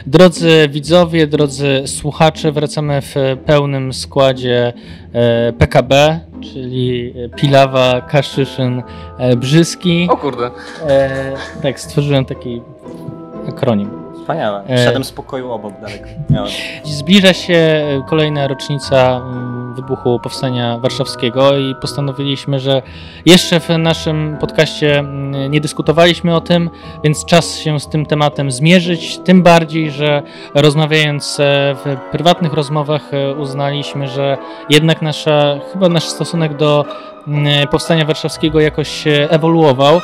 Drodzy widzowie, drodzy słuchacze, wracamy w pełnym składzie PKB, czyli Pilawa, Kaszyszyn, Brzyski. O kurde. Tak, stworzyłem taki akronim. Wspaniałe. Szedłem z pokoju obok daleko. Zbliża się kolejna rocznica wybuchu Powstania Warszawskiego i postanowiliśmy, że jeszcze w naszym podcaście nie dyskutowaliśmy o tym, więc czas się z tym tematem zmierzyć, tym bardziej, że rozmawiając w prywatnych rozmowach uznaliśmy, że jednak chyba nasz stosunek do Powstania Warszawskiego jakoś ewoluował.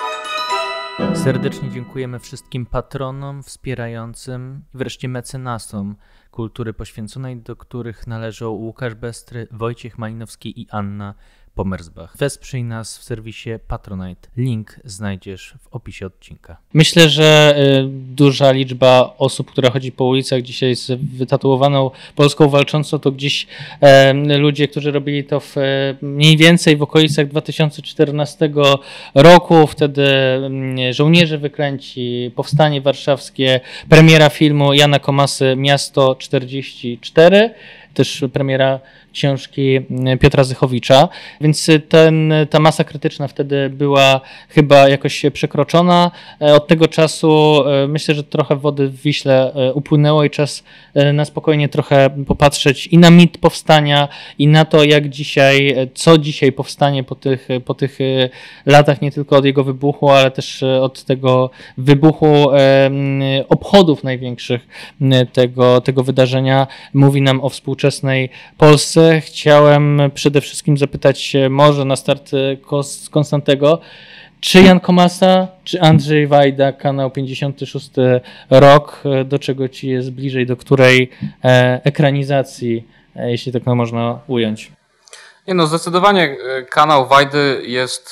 Serdecznie dziękujemy wszystkim patronom, wspierającym i wreszcie mecenasom kultury poświęconej, do których należą Łukasz Bestry, Wojciech Malinowski i Anna Pomersbach. Wesprzyj nas w serwisie Patronite. Link znajdziesz w opisie odcinka. Myślę, że duża liczba osób, która chodzi po ulicach dzisiaj z wytatuowaną Polską walczącą, to gdzieś ludzie, którzy robili to mniej więcej w okolicach 2014 roku. Wtedy Żołnierze Wyklęci, Powstanie Warszawskie, premiera filmu Jana Komasy Miasto 44, też premiera książki Piotra Zychowicza, więc ta masa krytyczna wtedy była chyba jakoś przekroczona. Od tego czasu myślę, że trochę wody w Wiśle upłynęło i czas na spokojnie trochę popatrzeć i na mit powstania, i na to, co dzisiaj powstanie po tych latach, nie tylko od jego wybuchu, ale też od tego wybuchu obchodów największych tego wydarzenia mówi nam o współczesnej Polsce. Chciałem przede wszystkim zapytać może na start Konstantego, czy Jan Komasa, czy Andrzej Wajda, kanał 56 Rok, do czego ci jest bliżej, do której ekranizacji, jeśli tak można ująć? Zdecydowanie kanał Wajdy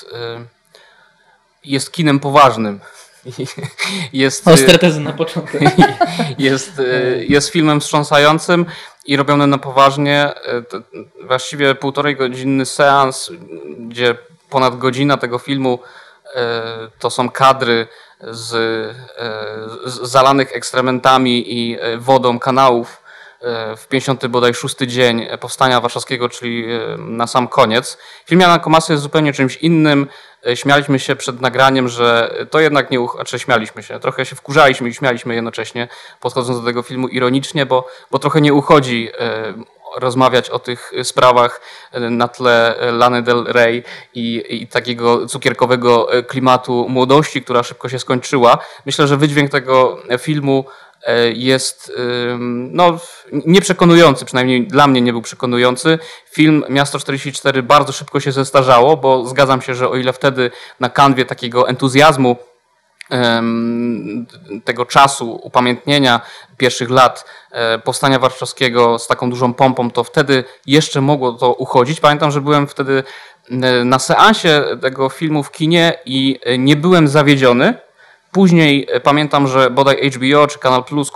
jest kinem poważnym. Ostre tezy na początek. Jest filmem wstrząsającym i robiony na poważnie. Właściwie 1,5-godzinny seans, gdzie ponad godzina tego filmu to są kadry z zalanych ekstrementami i wodą kanałów w 56. dzień Powstania Warszawskiego, czyli na sam koniec. Film Jana Komasy jest zupełnie czymś innym. Śmialiśmy się przed nagraniem, że to jednak śmialiśmy się, trochę się wkurzaliśmy i śmialiśmy jednocześnie, podchodząc do tego filmu ironicznie, bo trochę nie uchodzi rozmawiać o tych sprawach na tle Lany Del Rey i takiego cukierkowego klimatu młodości, która szybko się skończyła. Myślę, że wydźwięk tego filmu jest nieprzekonujący, przynajmniej dla mnie nie był przekonujący. Film Miasto 44 bardzo szybko się zestarzało, bo zgadzam się, że o ile wtedy na kanwie takiego entuzjazmu, tego czasu upamiętnienia pierwszych lat Powstania Warszawskiego z taką dużą pompą, to wtedy jeszcze mogło to uchodzić. Pamiętam, że byłem wtedy na seansie tego filmu w kinie i nie byłem zawiedziony. Później pamiętam, że bodaj HBO czy Kanal Plus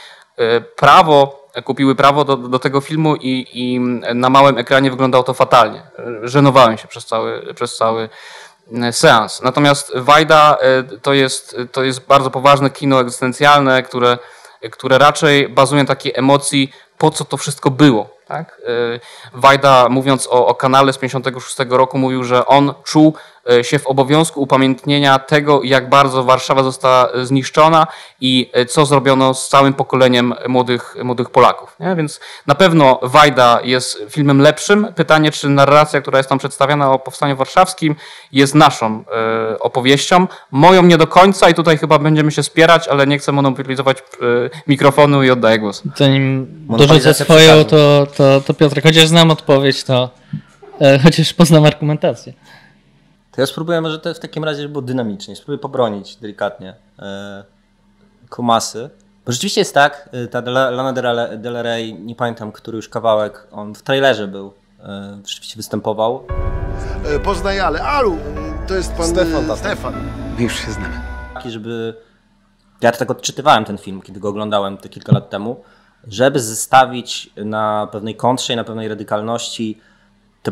kupiły prawo do tego filmu i na małym ekranie wyglądało to fatalnie. Żenowałem się przez cały seans. Natomiast Wajda to jest bardzo poważne kino egzystencjalne, które raczej bazuje na takiej emocji, po co to wszystko było. Tak? Wajda, mówiąc o kanale z 56 roku, mówił, że on czuł się w obowiązku upamiętnienia tego, jak bardzo Warszawa została zniszczona i co zrobiono z całym pokoleniem młodych Polaków. Nie? Więc na pewno Wajda jest filmem lepszym. Pytanie, czy narracja, która jest tam przedstawiana o Powstaniu Warszawskim, jest naszą opowieścią. Moją nie do końca i tutaj chyba będziemy się spierać, ale nie chcę monopolizować mikrofonu i oddaję głos. Zanim dorzucę swoją, to Piotrek, chociaż znam odpowiedź, to chociaż poznam argumentację. To ja spróbuję może to w takim razie, żeby było dynamicznie. Spróbuję pobronić delikatnie Komasy. Bo rzeczywiście jest tak, ta Lana Del Rey, nie pamiętam, który już kawałek, on w trailerze był, rzeczywiście występował. Poznaję, Alu, to jest pan Stefan. Już się znamy. Żeby, ja tak odczytywałem ten film, kiedy go oglądałem te kilka lat temu, żeby zestawić na pewnej kontrze i na pewnej radykalności tę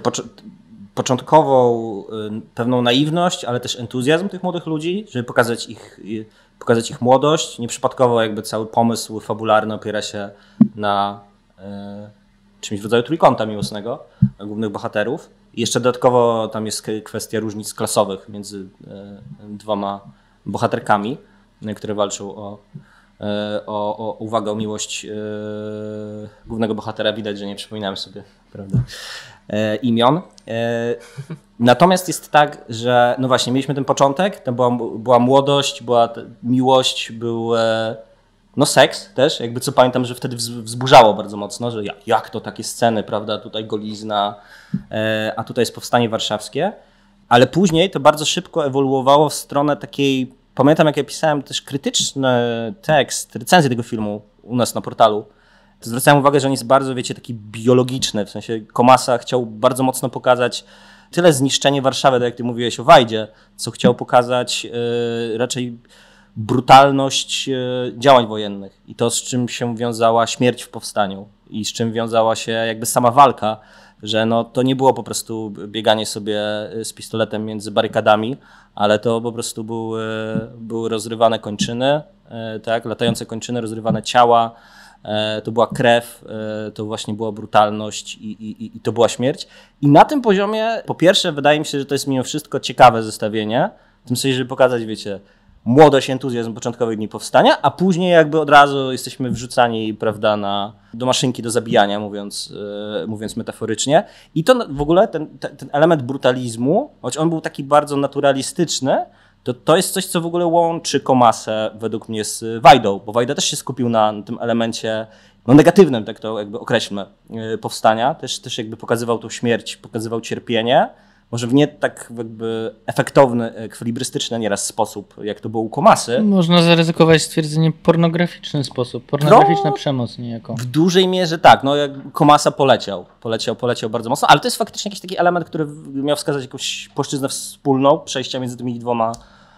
początkową pewną naiwność, ale też entuzjazm tych młodych ludzi, żeby pokazać ich pokazać ich młodość. Nieprzypadkowo jakby cały pomysł fabularny opiera się na czymś w rodzaju trójkąta miłosnego głównych bohaterów. I jeszcze dodatkowo tam jest kwestia różnic klasowych między dwoma bohaterkami, które walczą o uwagę, o miłość głównego bohatera. Widać, że nie przypominałem sobie, prawda, imion. Natomiast jest tak, że no właśnie, mieliśmy ten początek, to była młodość, była miłość, był no seks też, jakby co pamiętam, że wtedy wzburzało bardzo mocno, że jak to takie sceny, prawda, tutaj golizna, a tutaj jest powstanie warszawskie, ale później to bardzo szybko ewoluowało w stronę takiej, pamiętam jak ja pisałem też krytyczny tekst, recenzję tego filmu u nas na portalu, to zwracałem uwagę, że on jest bardzo, wiecie, taki biologiczny, w sensie Komasa chciał bardzo mocno pokazać tyle zniszczenie Warszawy, tak jak ty mówiłeś o Wajdzie, co chciał pokazać raczej brutalność działań wojennych i to, z czym się wiązała śmierć w powstaniu i z czym wiązała się jakby sama walka, że no, to nie było po prostu bieganie sobie z pistoletem między barykadami, ale to po prostu były rozrywane kończyny, tak, latające kończyny, rozrywane ciała, to była krew, to właśnie była brutalność i to była śmierć. I na tym poziomie, po pierwsze, wydaje mi się, że to jest mimo wszystko ciekawe zestawienie, w tym sensie, żeby pokazać, wiecie, młodość, entuzjazm początkowych dni powstania, a później jakby od razu jesteśmy wrzucani, prawda, do maszynki do zabijania, mówiąc metaforycznie. I to w ogóle ten element brutalizmu, choć on był taki bardzo naturalistyczny, to jest coś, co w ogóle łączy Komasę według mnie z Wajdą, bo Wajda też się skupił na tym elemencie no negatywnym, tak to jakby określmy, powstania. Też jakby pokazywał tą śmierć, pokazywał cierpienie, może w nie tak jakby efektowny, ekwilibrystyczny nieraz sposób, jak to było u Komasy. Można zaryzykować stwierdzenie pornograficzny sposób, pornograficzna przemoc niejako. W dużej mierze tak, no jak Komasa poleciał bardzo mocno, ale to jest faktycznie jakiś taki element, który miał wskazać jakąś płaszczyznę wspólną, przejścia między tymi dwoma,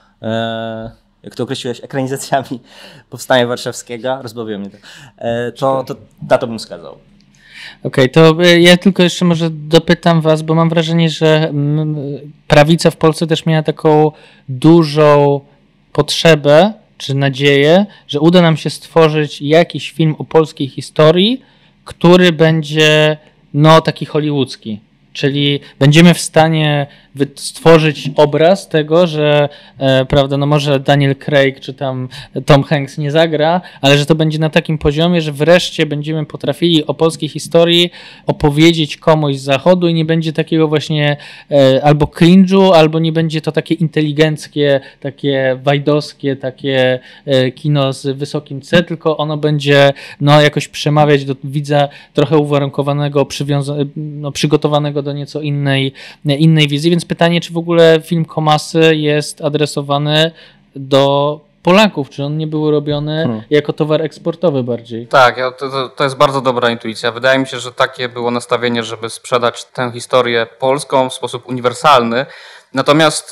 jak to określiłeś, ekranizacjami Powstania Warszawskiego, rozbawiło mnie to. To bym wskazał. Okej, to ja tylko jeszcze może dopytam was, bo mam wrażenie, że prawica w Polsce też miała taką dużą potrzebę czy nadzieję, że uda nam się stworzyć jakiś film o polskiej historii, który będzie no taki hollywoodzki. Czyli będziemy w stanie stworzyć obraz tego, że prawda, no może Daniel Craig czy tam Tom Hanks nie zagra, ale że to będzie na takim poziomie, że wreszcie będziemy potrafili o polskiej historii opowiedzieć komuś z zachodu i nie będzie takiego właśnie albo cringe'u, albo nie będzie to takie inteligenckie, takie wajdowskie, takie kino z wysokim C, tylko ono będzie no jakoś przemawiać do widza trochę uwarunkowanego, przygotowanego do nieco innej wizji, więc pytanie, czy w ogóle film Komasy jest adresowany do Polaków, czy on nie był robiony jako towar eksportowy bardziej? Tak, to jest bardzo dobra intuicja. Wydaje mi się, że takie było nastawienie, żeby sprzedać tę historię polską w sposób uniwersalny. Natomiast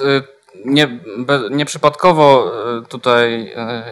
nieprzypadkowo tutaj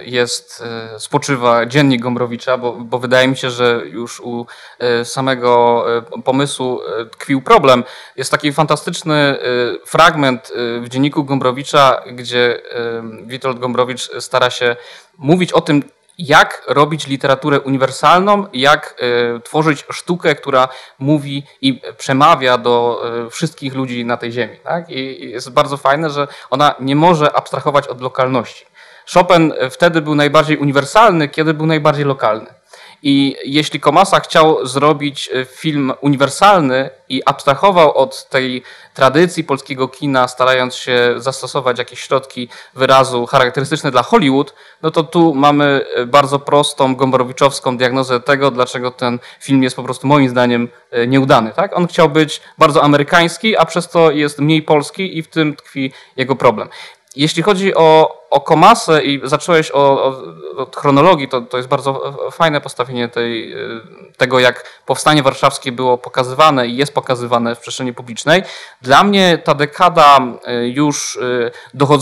spoczywa dziennik Gombrowicza, bo wydaje mi się, że już u samego pomysłu tkwił problem. Jest taki fantastyczny fragment w dzienniku Gombrowicza, gdzie Witold Gombrowicz stara się mówić o tym, jak robić literaturę uniwersalną, jak tworzyć sztukę, która mówi i przemawia do wszystkich ludzi na tej ziemi. Tak? I jest bardzo fajne, że ona nie może abstrahować od lokalności. Chopin wtedy był najbardziej uniwersalny, kiedy był najbardziej lokalny. I jeśli Komasa chciał zrobić film uniwersalny i abstrahował od tej tradycji polskiego kina, starając się zastosować jakieś środki wyrazu charakterystyczne dla Hollywood, no to tu mamy bardzo prostą, gombrowiczowską diagnozę tego, dlaczego ten film jest po prostu moim zdaniem nieudany. Tak? On chciał być bardzo amerykański, a przez to jest mniej polski i w tym tkwi jego problem. Jeśli chodzi o Komasę i zacząłeś od chronologii, to jest bardzo fajne postawienie tego, jak powstanie warszawskie było pokazywane i jest pokazywane w przestrzeni publicznej. Dla mnie ta dekada już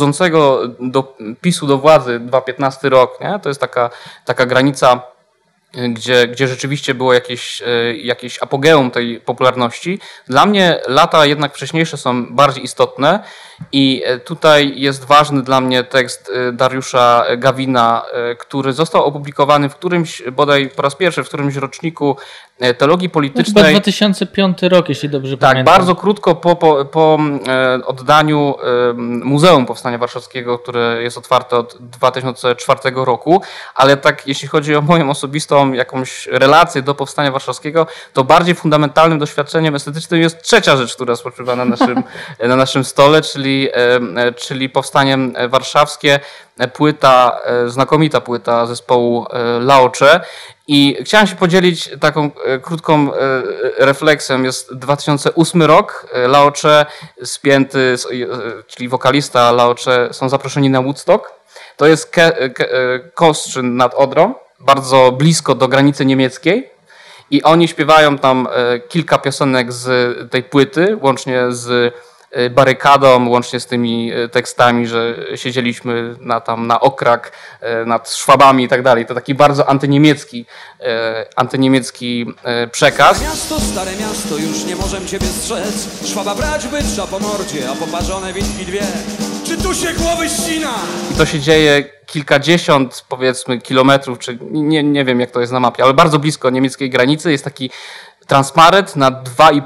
dochodzącego do PiS-u do władzy, 2015 rok, nie? To jest taka granica gdzie rzeczywiście było jakieś apogeum tej popularności. Dla mnie lata jednak wcześniejsze są bardziej istotne i tutaj jest ważny dla mnie tekst Dariusza Gawina, który został opublikowany w którymś, bodaj po raz pierwszy, w którymś roczniku teologii politycznej. Chyba 2005 rok, jeśli dobrze pamiętam. Tak, bardzo krótko po oddaniu Muzeum Powstania Warszawskiego, które jest otwarte od 2004 roku, ale tak jeśli chodzi o moją osobistą jakąś relację do Powstania Warszawskiego, to bardziej fundamentalnym doświadczeniem estetycznym jest trzecia rzecz, która spoczywa na naszym stole, czyli Powstaniem Warszawskie, znakomita płyta zespołu Laocze. I chciałem się podzielić taką krótką refleksją. Jest 2008 rok, Laocze spięty, czyli wokalista Laocze są zaproszeni na Woodstock. To jest Kostrzyn nad Odrą, bardzo blisko do granicy niemieckiej i oni śpiewają tam kilka piosenek z tej płyty, łącznie z Barykadą, łącznie z tymi tekstami, że siedzieliśmy na okrak, nad Szwabami i tak dalej. To taki bardzo antyniemiecki przekaz. Stare miasto, już nie możemy ciebie strzec. Szwaba brać by po mordzie, a poparzone witki dwie. Czy tu się głowy ścina? I to się dzieje kilkadziesiąt, powiedzmy, kilometrów, czy nie wiem jak to jest na mapie, ale bardzo blisko niemieckiej granicy. Jest taki transparent na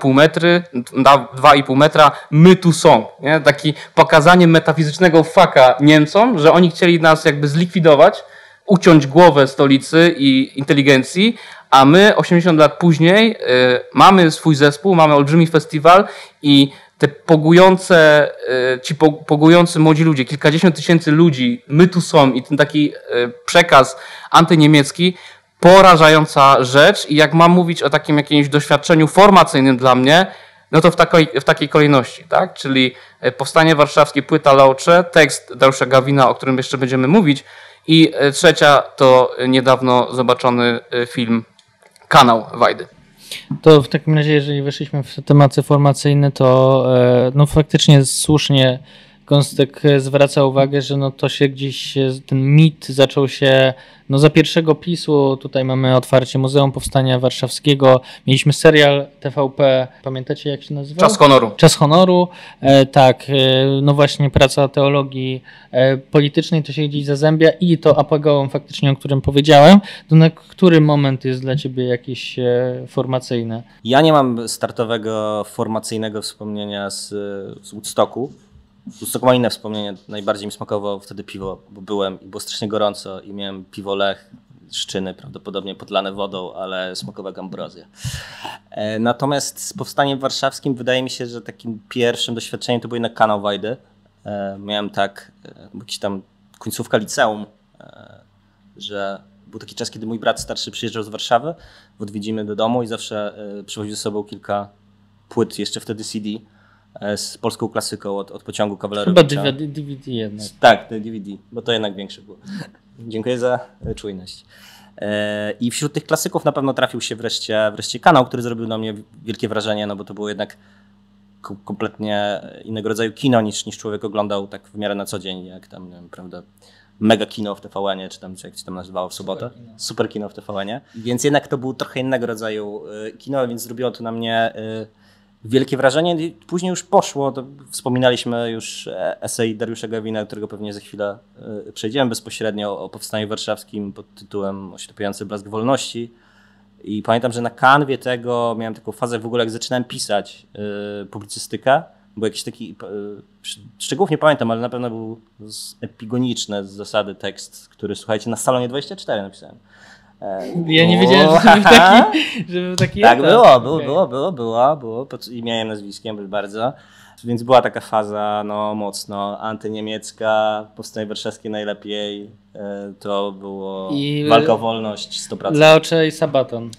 2,5 metra, my tu są. Nie? Taki pokazanie metafizycznego faka Niemcom, że oni chcieli nas jakby zlikwidować, uciąć głowę stolicy i inteligencji, a my 80 lat później mamy swój zespół, mamy olbrzymi festiwal i te pogujący młodzi ludzie, kilkadziesiąt tysięcy ludzi, my tu są i ten taki przekaz antyniemiecki, porażająca rzecz i jak mam mówić o takim jakimś doświadczeniu formacyjnym dla mnie, no to w takiej kolejności, tak? Czyli Powstanie Warszawskie, płyta Laocze, tekst Dariusza Gawina, o którym jeszcze będziemy mówić i trzecia to niedawno zobaczony film Kanał Wajdy. To w takim razie, jeżeli weszliśmy w tematy formacyjne, to no faktycznie słusznie Gąstek zwraca uwagę, że no to się gdzieś, ten mit zaczął się no za pierwszego PiS-u. Tutaj mamy otwarcie Muzeum Powstania Warszawskiego. Mieliśmy serial TVP, pamiętacie jak się nazywał? Czas honoru. Czas honoru, tak. No właśnie praca teologii politycznej to się gdzieś zazębia i to apogeum faktycznie, o którym powiedziałem. To na który moment jest dla ciebie jakieś formacyjne? Ja nie mam startowego formacyjnego wspomnienia z Woodstocku. Woodstock ma inne wspomnienia. Najbardziej mi smakowało wtedy piwo, bo byłem i było strasznie gorąco i miałem piwo Lech, Szczyny, prawdopodobnie podlane wodą, ale smakowa ambrozja. Natomiast z Powstaniem Warszawskim wydaje mi się, że takim pierwszym doświadczeniem to był jednak Kanał Wajdy. Miałem jakiś tam końcówka liceum, że był taki czas, kiedy mój brat starszy przyjeżdżał z Warszawy w odwiedziny do domu i zawsze przywoził ze sobą kilka płyt, jeszcze wtedy CD, z polską klasyką od Pociągu Kawalerowicza. Chyba DVD jednak. Tak, DVD, bo to jednak większe było. Dziękuję za czujność. I wśród tych klasyków na pewno trafił się wreszcie Kanał, który zrobił na mnie wielkie wrażenie, no bo to było jednak kompletnie innego rodzaju kino niż człowiek oglądał tak w miarę na co dzień, jak tam, nie wiem, prawda, Mega Kino w TVN-ie, czy tam jak się tam nazywało w sobotę. Super Kino w TVN-ie. Więc jednak to był trochę innego rodzaju kino, więc zrobiło to na mnie wielkie wrażenie. Później już poszło, to wspominaliśmy już esej Dariusza Gawina, którego pewnie za chwilę przejdziemy bezpośrednio, o Powstaniu Warszawskim pod tytułem Oślepiający blask wolności. I pamiętam, że na kanwie tego miałem taką fazę w ogóle, jak zaczynałem pisać publicystykę, bo jakiś taki, szczegółów nie pamiętam, ale na pewno był epigoniczny z zasady tekst, który, słuchajcie, na Salonie 24 napisałem. Ja nie wiedziałem, że był taki Tak, było i miałem nazwiskiem bardzo. Więc była taka faza no mocno antyniemiecka, Powstanie Warszawskie najlepiej, to było walka o wolność 100%. Laocze i Sabaton.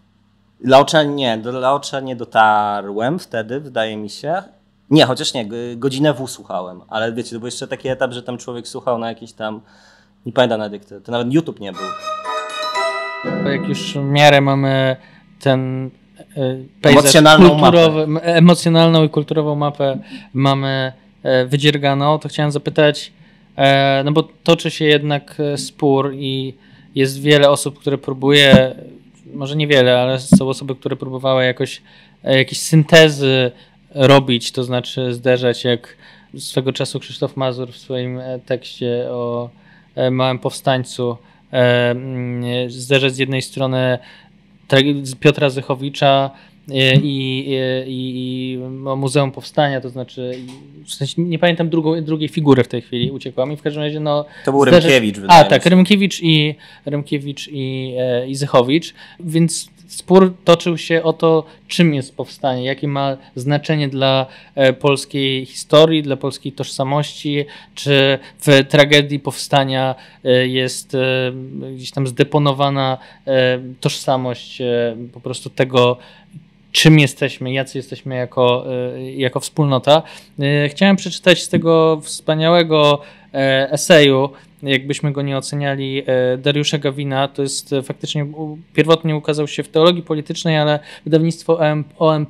Do Laocze nie dotarłem wtedy, wydaje mi się. Nie, chociaż nie, godzinę W słuchałem, ale wiecie, to był jeszcze taki etap, że tam człowiek słuchał na jakiś tam, nie pamiętam nawet, to nawet YouTube nie był. Jak już w miarę mamy ten pejzaż emocjonalną i kulturową mapę mamy wydzierganą, to chciałem zapytać, no bo toczy się jednak spór i jest wiele osób, które próbuje, może niewiele, ale są osoby, które próbowały jakieś syntezy robić, to znaczy zderzać, jak swego czasu Krzysztof Mazur w swoim tekście o Małym Powstańcu, zderzać z jednej strony Piotra Zychowicza i Muzeum Powstania, to znaczy, w sensie nie pamiętam drugiej figury w tej chwili, uciekła mi, w każdym razie to był Rymkiewicz, wydaje mi się. Tak, Rymkiewicz i Zychowicz, więc spór toczył się o to, czym jest powstanie, jakie ma znaczenie dla polskiej historii, dla polskiej tożsamości, czy w tragedii powstania jest gdzieś tam zdeponowana tożsamość po prostu tego, czym jesteśmy, jacy jesteśmy jako wspólnota. Chciałem przeczytać z tego wspaniałego eseju, jakbyśmy go nie oceniali, Dariusza Gawina. To jest faktycznie, pierwotnie ukazał się w Teologii Politycznej, ale wydawnictwo OMP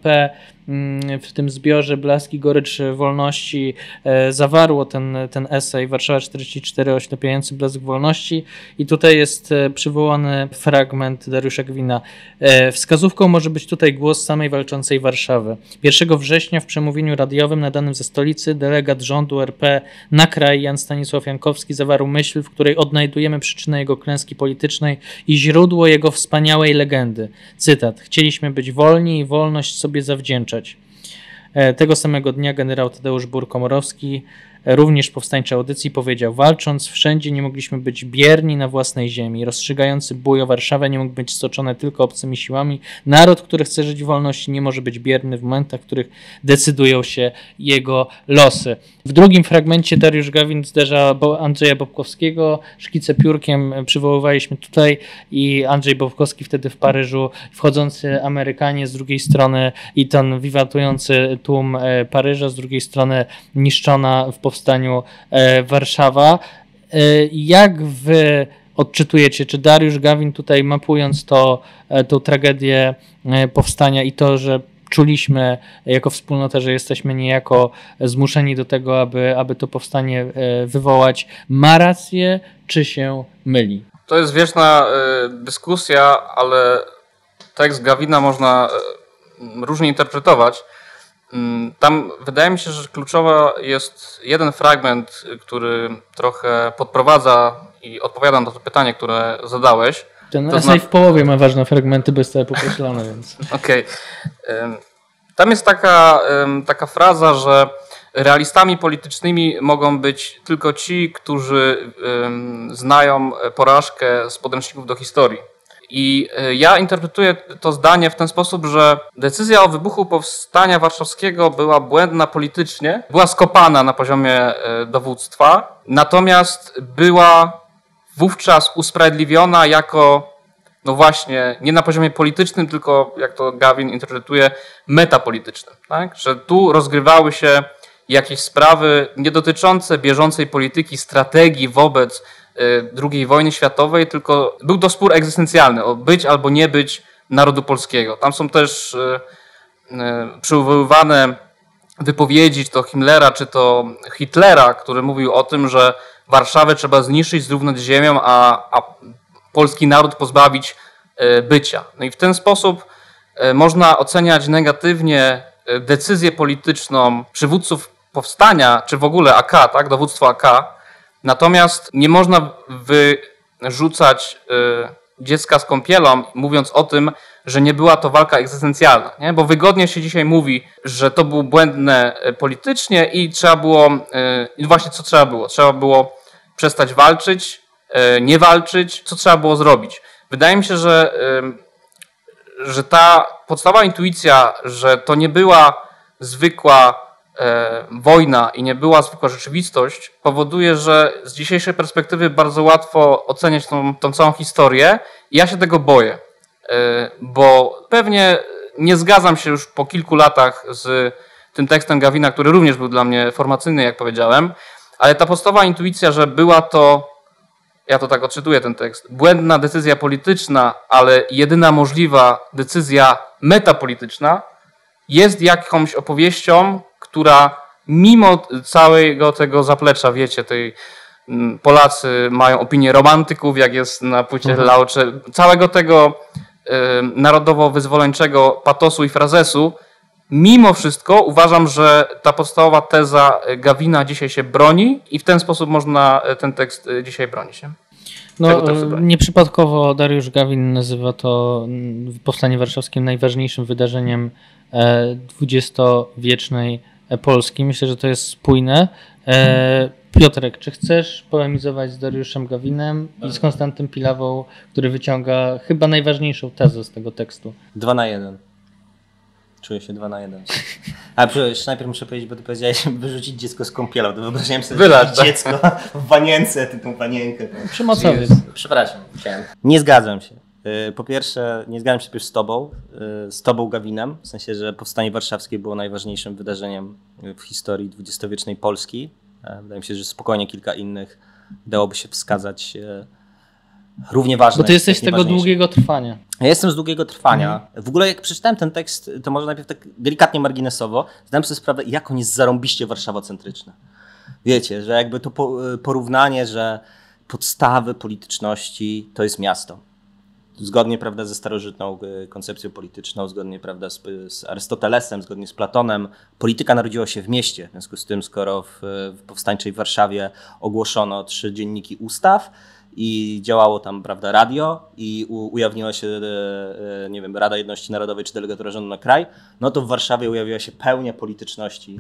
w tym zbiorze Blaski, Gorycz, Wolności zawarło ten esej Warszawa 44, oślepiający blask wolności, i tutaj jest przywołany fragment Dariusza Gawina. Wskazówką może być tutaj głos samej walczącej Warszawy. 1 września w przemówieniu radiowym nadanym ze stolicy delegat rządu RP na kraj Jan Stanisław Jankowski zawarł myśl, w której odnajdujemy przyczynę jego klęski politycznej i źródło jego wspaniałej legendy. Cytat: chcieliśmy być wolni i wolność sobie zawdzięczać. Tego samego dnia generał Tadeusz Bur-Komorowski, również powstańczy audycji, powiedział: walcząc wszędzie nie mogliśmy być bierni na własnej ziemi. Rozstrzygający bój o Warszawę nie mógł być stoczony tylko obcymi siłami. Naród, który chce żyć w wolności, nie może być bierny w momentach, w których decydują się jego losy. W drugim fragmencie Dariusz Gawin zderza Andrzeja Bobkowskiego. Szkice piórkiem przywoływaliśmy tutaj i Andrzej Bobkowski wtedy w Paryżu, wchodzący Amerykanie z drugiej strony i ten wiwatujący tłum Paryża, z drugiej strony niszczona w powstaniu Warszawa. Jak wy odczytujecie, czy Dariusz Gawin tutaj, mapując tą tragedię powstania i to, że czuliśmy jako wspólnota, że jesteśmy niejako zmuszeni do tego, aby to powstanie wywołać, ma rację, czy się myli? To jest wieczna dyskusja, ale tekst Gawina można różnie interpretować. Tam wydaje mi się, że kluczowa jest jeden fragment, który trochę podprowadza i odpowiada na to pytanie, które zadałeś. Ten esej w połowie ma ważne fragmenty, bo jest całe pokreślone, więc... Okej. Tam jest taka fraza, że realistami politycznymi mogą być tylko ci, którzy znają porażkę z podręczników do historii. I ja interpretuję to zdanie w ten sposób, że decyzja o wybuchu powstania warszawskiego była błędna politycznie, była skopana na poziomie dowództwa, natomiast była wówczas usprawiedliwiona jako, no właśnie, nie na poziomie politycznym, tylko, jak to Gawin interpretuje, metapolitycznym. Tak? Że tu rozgrywały się jakieś sprawy nie dotyczące bieżącej polityki, strategii wobec II wojny światowej, tylko był to spór egzystencjalny o być albo nie być narodu polskiego. Tam są też przywoływane wypowiedzi czy to Himmlera, czy to Hitlera, który mówił o tym, że Warszawę trzeba zniszczyć, zrównać z ziemią, a polski naród pozbawić bycia. No i w ten sposób można oceniać negatywnie decyzję polityczną przywódców powstania, czy w ogóle AK, tak, dowództwo AK. Natomiast nie można wyrzucać dziecka z kąpielą, mówiąc o tym, że nie była to walka egzystencjalna. Nie? Bo wygodnie się dzisiaj mówi, że to było błędne politycznie i trzeba było, właśnie co trzeba było? Trzeba było przestać walczyć, nie walczyć. Co trzeba było zrobić? Wydaje mi się, że ta podstawowa intuicja, że to nie była zwykła wojna i nie była zwykła rzeczywistość, powoduje, że z dzisiejszej perspektywy bardzo łatwo oceniać tą całą historię. I ja się tego boję, bo pewnie nie zgadzam się już po kilku latach z tym tekstem Gawina, który również był dla mnie formacyjny, jak powiedziałem, ale ta podstawowa intuicja, że była to, ja to tak odczytuję ten tekst, błędna decyzja polityczna, ale jedyna możliwa decyzja metapolityczna, jest jakąś opowieścią, która mimo całego tego zaplecza, wiecie, tej Polacy mają opinię romantyków, jak jest na płycie Laucze. Całego tego narodowo-wyzwoleńczego patosu i frazesu, mimo wszystko uważam, że ta podstawowa teza Gawina dzisiaj się broni i w ten sposób można ten tekst dzisiaj bronić. Nie? No, nieprzypadkowo Dariusz Gawin nazywa to Powstanie Warszawskie najważniejszym wydarzeniem dwudziestowiecznej Polski. Myślę, że to jest spójne. Piotrek, czy chcesz polemizować z Dariuszem Gawinem i z Konstantym Pilawą, który wyciąga chyba najważniejszą tezę z tego tekstu? 2 na 1. Czuję się 2 na 1. A przecież najpierw muszę powiedzieć, bo ty powiedziałeś wyrzucić dziecko z kąpielą. To wyobrażałem sobie dziecko w panience, tą panienkę. Przemocowiec. Przepraszam. Nie zgadzam się. Po pierwsze, nie zgadzam się też z tobą Gawinem, w sensie, że Powstanie Warszawskie było najważniejszym wydarzeniem w historii dwudziestowiecznej Polski. Wydaje mi się, że spokojnie kilka innych dałoby się wskazać równie ważne. Bo ty jesteś z tego długiego trwania. Ja jestem z długiego trwania. W ogóle jak przeczytałem ten tekst, to może najpierw tak delikatnie marginesowo, zdałem sobie sprawę, jak on jest zarąbiście warszawocentryczny. Wiecie, że jakby to porównanie, że podstawy polityczności to jest miasto. Zgodnie, prawda, ze starożytną koncepcją polityczną, zgodnie, prawda, z Arystotelesem, zgodnie z Platonem, polityka narodziła się w mieście. W związku z tym, skoro w powstańczej Warszawie ogłoszono 3 dzienniki ustaw i działało tam, prawda, radio i ujawniła się, nie wiem, Rada Jedności Narodowej czy delegatura rządu na kraj, no to w Warszawie ujawiła się pełnia polityczności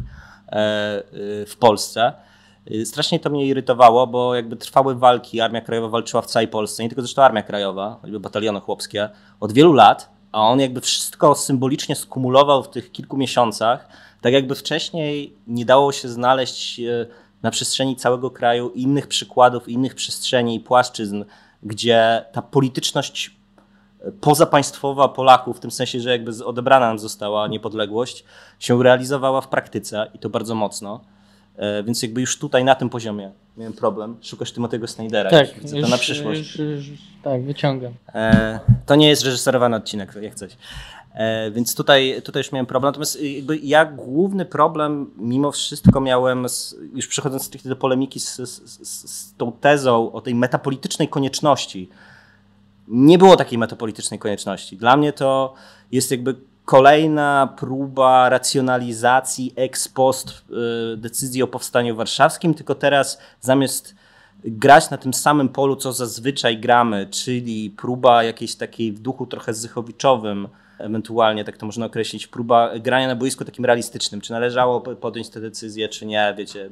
w Polsce. Strasznie to mnie irytowało, bo jakby trwały walki, Armia Krajowa walczyła w całej Polsce, nie tylko zresztą Armia Krajowa, choćby bataliony chłopskie, od wielu lat, a on jakby wszystko symbolicznie skumulował w tych kilku miesiącach, tak jakby wcześniej nie dało się znaleźć na przestrzeni całego kraju innych przykładów, innych przestrzeni i płaszczyzn, gdzie ta polityczność pozapaństwowa Polaków, w tym sensie, że jakby odebrana nam została niepodległość, się realizowała w praktyce i to bardzo mocno. Więc jakby już tutaj na tym poziomie miałem problem. Szukasz Timothy'ego Snydera. Tak, widzę to na przyszłość. Tak, wyciągam. To nie jest reżyserowany odcinek, jak coś. Więc tutaj już miałem problem. Natomiast jakby ja główny problem mimo wszystko miałem, już przechodząc stricte do polemiki z tą tezą o tej metapolitycznej konieczności. Nie było takiej metapolitycznej konieczności. Dla mnie to jest jakby kolejna próba racjonalizacji ex post decyzji o Powstaniu Warszawskim, tylko teraz zamiast grać na tym samym polu, co zazwyczaj gramy, czyli próba jakiejś takiej w duchu trochę zychowiczowym, ewentualnie tak to można określić, próba grania na boisku takim realistycznym, czy należało podjąć tę decyzję, czy nie, wiecie,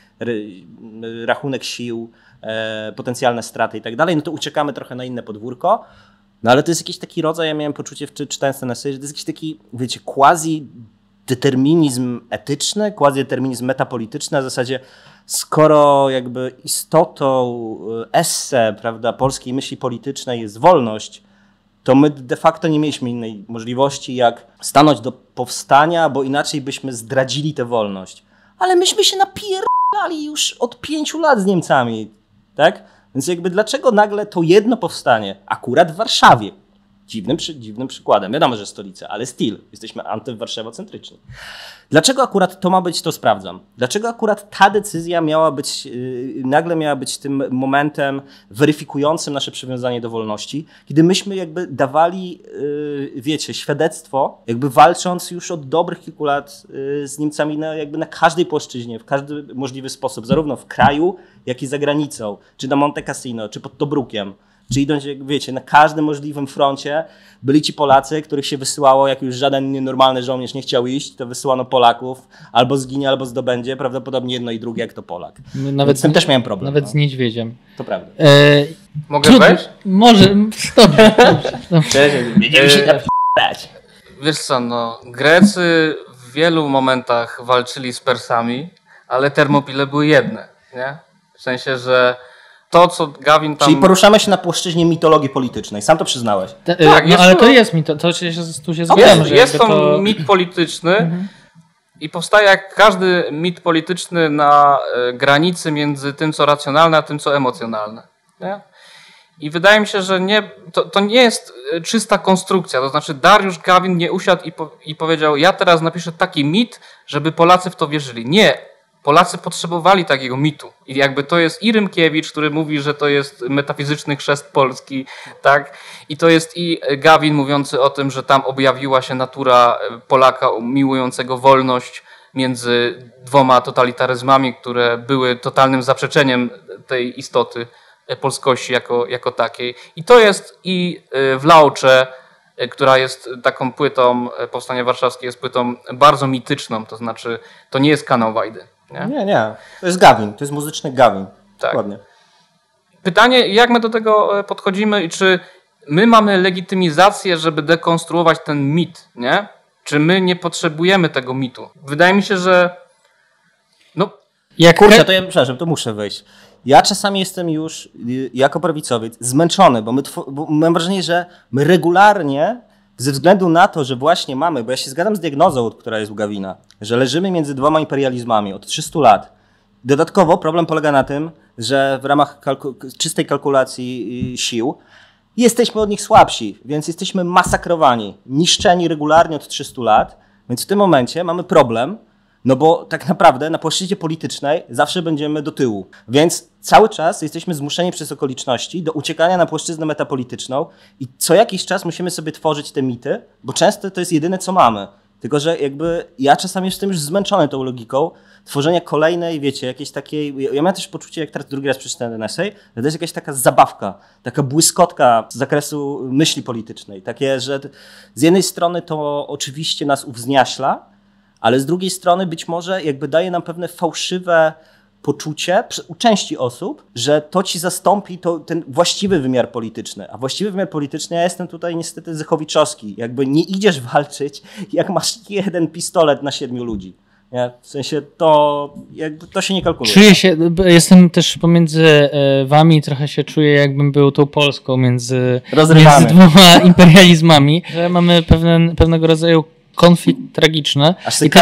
rachunek sił, potencjalne straty i tak dalej, no to uciekamy trochę na inne podwórko. No ale to jest jakiś taki rodzaj, ja miałem poczucie, czytając ten esej, że to jest jakiś taki, wiecie, quasi-determinizm etyczny, quasi-determinizm metapolityczny, na zasadzie skoro jakby istotą esse, prawda, polskiej myśli politycznej jest wolność, to my de facto nie mieliśmy innej możliwości jak stanąć do powstania, bo inaczej byśmy zdradzili tę wolność. Ale myśmy się napierdali już od 5 lat z Niemcami, tak? Więc jakby dlaczego nagle to jedno powstanie akurat w Warszawie? Dziwnym przykładem. Wiadomo, że stolica, ale still. Jesteśmy antywarszawocentryczni. Dlaczego akurat to ma być, to sprawdzam. Dlaczego akurat ta decyzja nagle miała być tym momentem weryfikującym nasze przywiązanie do wolności, kiedy myśmy jakby dawali, wiecie, świadectwo, jakby walcząc już od dobrych kilku lat z Niemcami jakby na każdej płaszczyźnie, w każdy możliwy sposób, zarówno w kraju, jak i za granicą, czy na Monte Cassino, czy pod Tobrukiem. Czy idąc, jak wiecie, na każdym możliwym froncie byli ci Polacy, których się wysyłało, jak już żaden normalny żołnierz nie chciał iść, to wysyłano Polaków, albo zginie, albo zdobędzie, prawdopodobnie jedno i drugie, jak to Polak. Nawet z tym też miałem problem. Nawet z niedźwiedziem. To prawda. Mogę wejść? Może, dobrze. Będziemy się napisać. Wiesz co, no, Grecy w wielu momentach walczyli z Persami, ale Termopile były jedne, nie? W sensie, że to, co Gawin tam... Czyli poruszamy się na płaszczyźnie mitologii politycznej. Sam to przyznałeś. Tak, no, ale to jest mit, tu się zgadzam. Jest to mit polityczny i powstaje jak każdy mit polityczny na granicy między tym, co racjonalne, a tym, co emocjonalne. Nie? I wydaje mi się, że to nie jest czysta konstrukcja. To znaczy Dariusz Gawin nie usiadł i powiedział, ja teraz napiszę taki mit, żeby Polacy w to wierzyli. Nie. Polacy potrzebowali takiego mitu. I jakby to jest i Rymkiewicz, który mówi, że to jest metafizyczny chrzest Polski, tak? I to jest i Gawin mówiący o tym, że tam objawiła się natura Polaka miłującego wolność między dwoma totalitaryzmami, które były totalnym zaprzeczeniem tej istoty polskości jako takiej. I to jest i w Laocze, która jest taką płytą, Powstanie Warszawskie jest płytą bardzo mityczną, to znaczy to nie jest kanał Wajdy. Nie. To jest Gawin, to jest muzyczny Gawin. Tak. Dokładnie. Pytanie, jak my do tego podchodzimy i czy my mamy legitymizację, żeby dekonstruować ten mit, nie? Czy my nie potrzebujemy tego mitu? Wydaje mi się, że Kurczę, to ja przepraszam, to muszę wejść. Ja czasami jestem już jako prawicowiec zmęczony, bo mam wrażenie, że my regularnie ze względu na to, że właśnie mamy, bo ja się zgadzam z diagnozą, która jest u Gawina, że leżymy między dwoma imperializmami od 300 lat. Dodatkowo problem polega na tym, że w ramach czystej kalkulacji sił jesteśmy od nich słabsi, więc jesteśmy masakrowani, niszczeni regularnie od 300 lat, więc w tym momencie mamy problem, no bo tak naprawdę na płaszczyźnie politycznej zawsze będziemy do tyłu. Więc cały czas jesteśmy zmuszeni przez okoliczności do uciekania na płaszczyznę metapolityczną i co jakiś czas musimy sobie tworzyć te mity, bo często to jest jedyne, co mamy. Tylko że jakby ja czasami jestem już zmęczony tą logiką tworzenia kolejnej, wiecie, jakiejś takiej... Ja miałem też poczucie, jak teraz drugi raz przeczytałem ten esej, że to jest jakaś taka zabawka, taka błyskotka z zakresu myśli politycznej. Takie, że z jednej strony to oczywiście nas uwzniaśla, ale z drugiej strony być może jakby daje nam pewne fałszywe poczucie u części osób, że to ci zastąpi ten właściwy wymiar polityczny. A właściwy wymiar polityczny, ja jestem tutaj niestety zychowiczowski. Jakby nie idziesz walczyć, jak masz jeden pistolet na 7 ludzi. Nie? W sensie to się nie kalkuluje. Czuję się, jestem też pomiędzy wami, trochę się czuję, jakbym był tą Polską między dwoma imperializmami, że mamy pewnego rodzaju konflikt tragiczny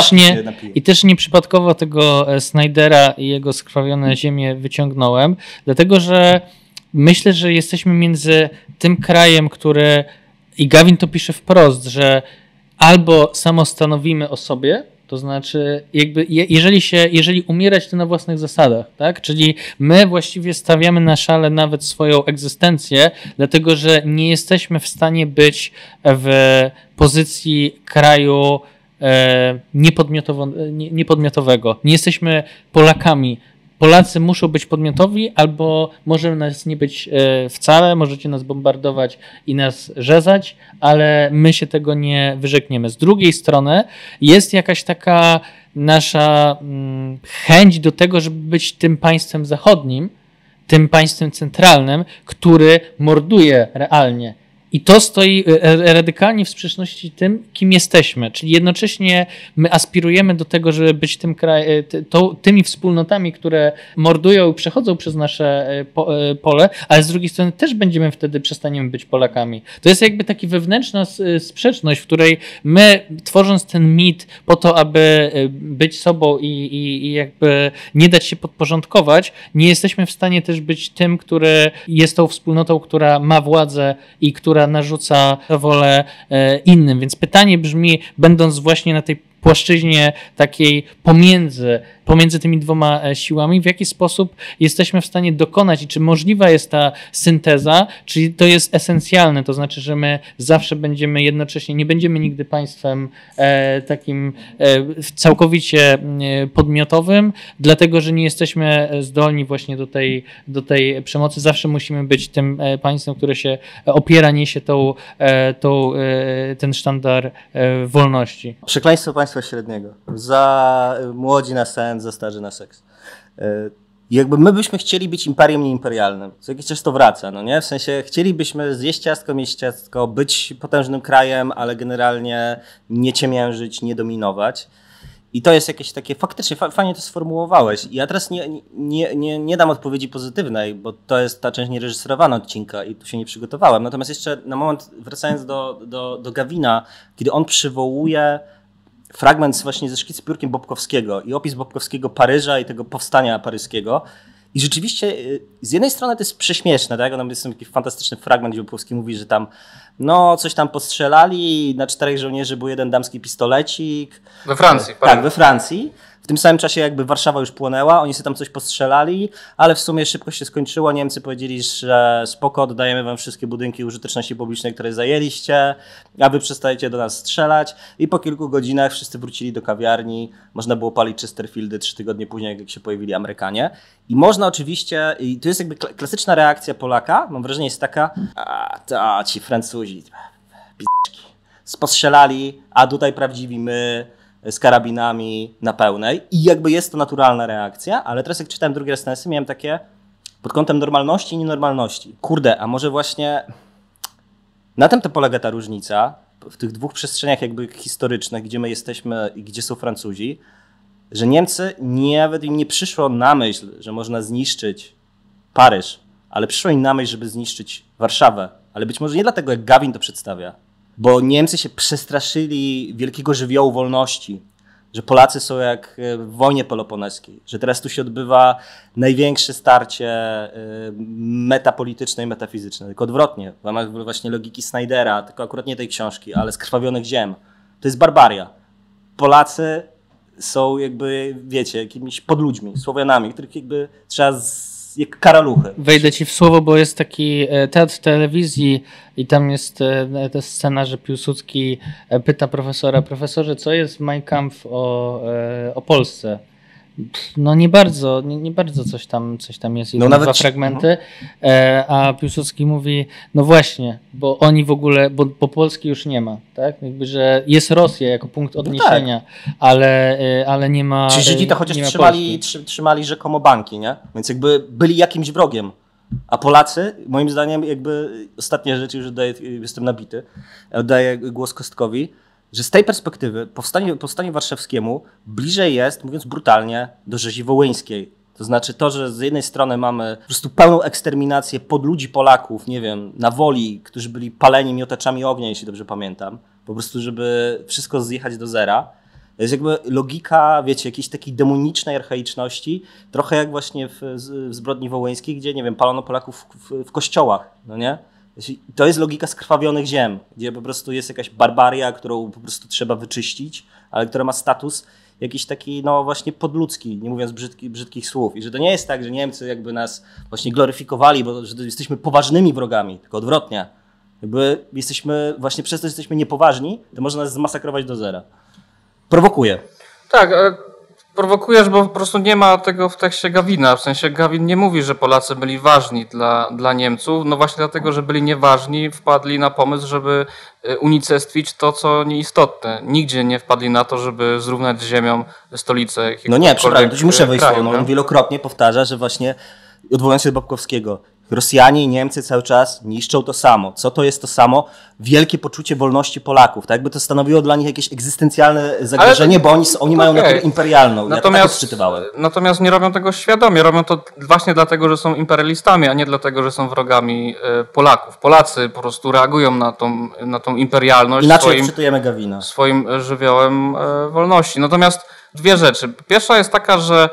i też nieprzypadkowo tego Snydera i jego skrwawione ziemię wyciągnąłem, dlatego że myślę, że jesteśmy między tym krajem, który, i Gawin to pisze wprost, że albo samostanowimy o sobie, to znaczy jakby jeżeli umierać, to na własnych zasadach, tak? Czyli my właściwie stawiamy na szale nawet swoją egzystencję, dlatego że nie jesteśmy w stanie być w pozycji kraju niepodmiotowego. Nie jesteśmy Polakami. Polacy muszą być podmiotowi, albo może nas nie być wcale, możecie nas bombardować i nas rzezać, ale my się tego nie wyrzekniemy. Z drugiej strony jest jakaś taka nasza chęć do tego, żeby być tym państwem zachodnim, tym państwem centralnym, który morduje realnie. I to stoi radykalnie w sprzeczności z tym, kim jesteśmy. Czyli jednocześnie my aspirujemy do tego, żeby być tymi wspólnotami, które mordują i przechodzą przez nasze pole, ale z drugiej strony też przestaniemy być Polakami. To jest jakby taka wewnętrzna sprzeczność, w której my, tworząc ten mit po to, aby być sobą i jakby nie dać się podporządkować, nie jesteśmy w stanie też być tym, który jest tą wspólnotą, która ma władzę i która narzuca wolę innym. Więc pytanie brzmi, będąc właśnie na tej płaszczyźnie takiej pomiędzy tymi dwoma siłami, w jaki sposób jesteśmy w stanie dokonać i czy możliwa jest ta synteza, czyli to jest esencjalne, to znaczy, że my zawsze będziemy jednocześnie, nie będziemy nigdy państwem takim całkowicie podmiotowym, dlatego, że nie jesteśmy zdolni właśnie do tej przemocy. Zawsze musimy być tym państwem, które się opiera, niesie ten sztandar wolności. Przekleństwo państwa średniego. Za młodzi na sen, za starzy na seks. Jakby my byśmy chcieli być imperium nieimperialnym. Co jakiś czas to wraca, no nie? W sensie chcielibyśmy zjeść ciastko, mieć ciastko, być potężnym krajem, ale generalnie nie ciemiężyć, nie dominować. I to jest jakieś takie, faktycznie fajnie to sformułowałeś. Ja teraz nie dam odpowiedzi pozytywnej, bo to jest ta część niereżyserowana odcinka i tu się nie przygotowałem. Natomiast jeszcze na moment, wracając do Gawina, kiedy on przywołuje fragment właśnie ze szkicu piórkiem Bobkowskiego i opis Bobkowskiego Paryża i tego powstania paryskiego. I rzeczywiście z jednej strony to jest prześmieszne, tak? Jest taki fantastyczny fragment, gdzie Bobkowski mówi, że tam coś tam postrzelali, na 4 żołnierzy był jeden damski pistolecik. We Francji. Tak, we Francji. W tym samym czasie jakby Warszawa już płonęła, oni sobie tam coś postrzelali, ale w sumie szybko się skończyło. Niemcy powiedzieli, że spoko, oddajemy wam wszystkie budynki użyteczności publicznej, które zajęliście, a wy przestajecie do nas strzelać. I po kilku godzinach wszyscy wrócili do kawiarni. Można było palić Chesterfieldy 3 tygodnie później, jak się pojawili Amerykanie. I można oczywiście, i to jest jakby klasyczna reakcja Polaka, mam wrażenie jest taka, to ci Francuzi, p***czki, postrzelali, a tutaj prawdziwi my, z karabinami na pełnej i jakby jest to naturalna reakcja, ale teraz jak czytałem drugi raz ten miałem takie pod kątem normalności i nienormalności. Kurde, a może właśnie na tym to polega ta różnica w tych dwóch przestrzeniach jakby historycznych, gdzie my jesteśmy i gdzie są Francuzi, że Niemcy nawet im nie przyszło na myśl, że można zniszczyć Paryż, ale przyszło im na myśl, żeby zniszczyć Warszawę, ale być może nie dlatego, jak Gawin to przedstawia, bo Niemcy się przestraszyli wielkiego żywiołu wolności, że Polacy są jak w wojnie peloponeskiej, że teraz tu się odbywa największe starcie metapolityczne i metafizyczne, tylko odwrotnie, w ramach właśnie logiki Snydera, tylko akurat nie tej książki, ale Skrwawionych ziem. To jest barbaria. Polacy są jakby, wiecie, jakimiś podludźmi, Słowianami, których jakby trzeba jak karaluchy. Wejdę ci w słowo, bo jest taki teatr telewizji i tam jest ta scena, że Piłsudski pyta profesorze, co jest Mein Kampf o Polsce? No nie bardzo coś tam jest, no nawet 2 fragmenty, a Piłsudski mówi, no właśnie, bo oni w ogóle, bo Polski już nie ma, tak? Jakby, że jest Rosja jako punkt odniesienia, no tak. ale nie ma. Czyli Żydzi to chociaż trzymali rzekomo banki, nie? Więc jakby byli jakimś wrogiem. A Polacy, moim zdaniem, jakby ostatnia rzecz, już jestem nabity, oddaję głos Kostkowi, że z tej perspektywy powstaniu warszawskiemu bliżej jest, mówiąc brutalnie, do rzezi wołyńskiej. To znaczy to, że z jednej strony mamy po prostu pełną eksterminację podludzi Polaków, nie wiem, na Woli, którzy byli paleni miotaczami ognia, jeśli dobrze pamiętam, po prostu żeby wszystko zjechać do zera. To jest jakby logika, wiecie, jakiejś takiej demonicznej archaiczności, trochę jak właśnie w zbrodni wołyńskiej, gdzie, nie wiem, palono Polaków w kościołach, no nie? To jest logika Skrwawionych ziem, gdzie po prostu jest jakaś barbaria, którą po prostu trzeba wyczyścić, ale która ma status jakiś taki, no właśnie podludzki, nie mówiąc brzydkich słów. I że to nie jest tak, że Niemcy jakby nas właśnie gloryfikowali, bo że jesteśmy poważnymi wrogami, tylko odwrotnie. Jakby jesteśmy, właśnie przez to, że jesteśmy niepoważni, to można nas zmasakrować do zera. Prowokuje. Tak, prowokujesz, bo po prostu nie ma tego w tekście Gawina. W sensie Gawin nie mówi, że Polacy byli ważni dla Niemców. No właśnie dlatego, że byli nieważni, wpadli na pomysł, żeby unicestwić to, co nieistotne. Nigdzie nie wpadli na to, żeby zrównać z ziemią stolicę. No nie, przepraszam, to ci muszę wejść słowo. On wielokrotnie powtarza, że właśnie, odwołując się do Babkowskiego, Rosjanie i Niemcy cały czas niszczą to samo. Co to jest to samo? Wielkie poczucie wolności Polaków. Tak jakby to stanowiło dla nich jakieś egzystencjalne zagrożenie, bo oni mają naturę imperialną. Natomiast nie robią tego świadomie. Robią to właśnie dlatego, że są imperialistami, a nie dlatego, że są wrogami Polaków. Polacy po prostu reagują na tą imperialność inaczej czytujemy Gawina. Swoim żywiołem wolności. Natomiast 2 rzeczy. Pierwsza jest taka, że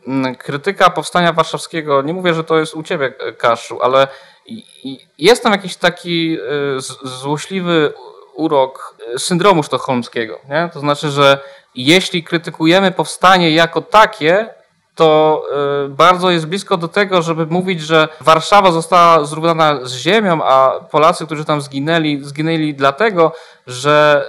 krytyka powstania warszawskiego, nie mówię, że to jest u ciebie, Kaszu, ale jest tam jakiś taki złośliwy urok syndromu sztokholmskiego. Nie? To znaczy, że jeśli krytykujemy powstanie jako takie, to bardzo jest blisko do tego, żeby mówić, że Warszawa została zrównana z ziemią, a Polacy, którzy tam zginęli dlatego, że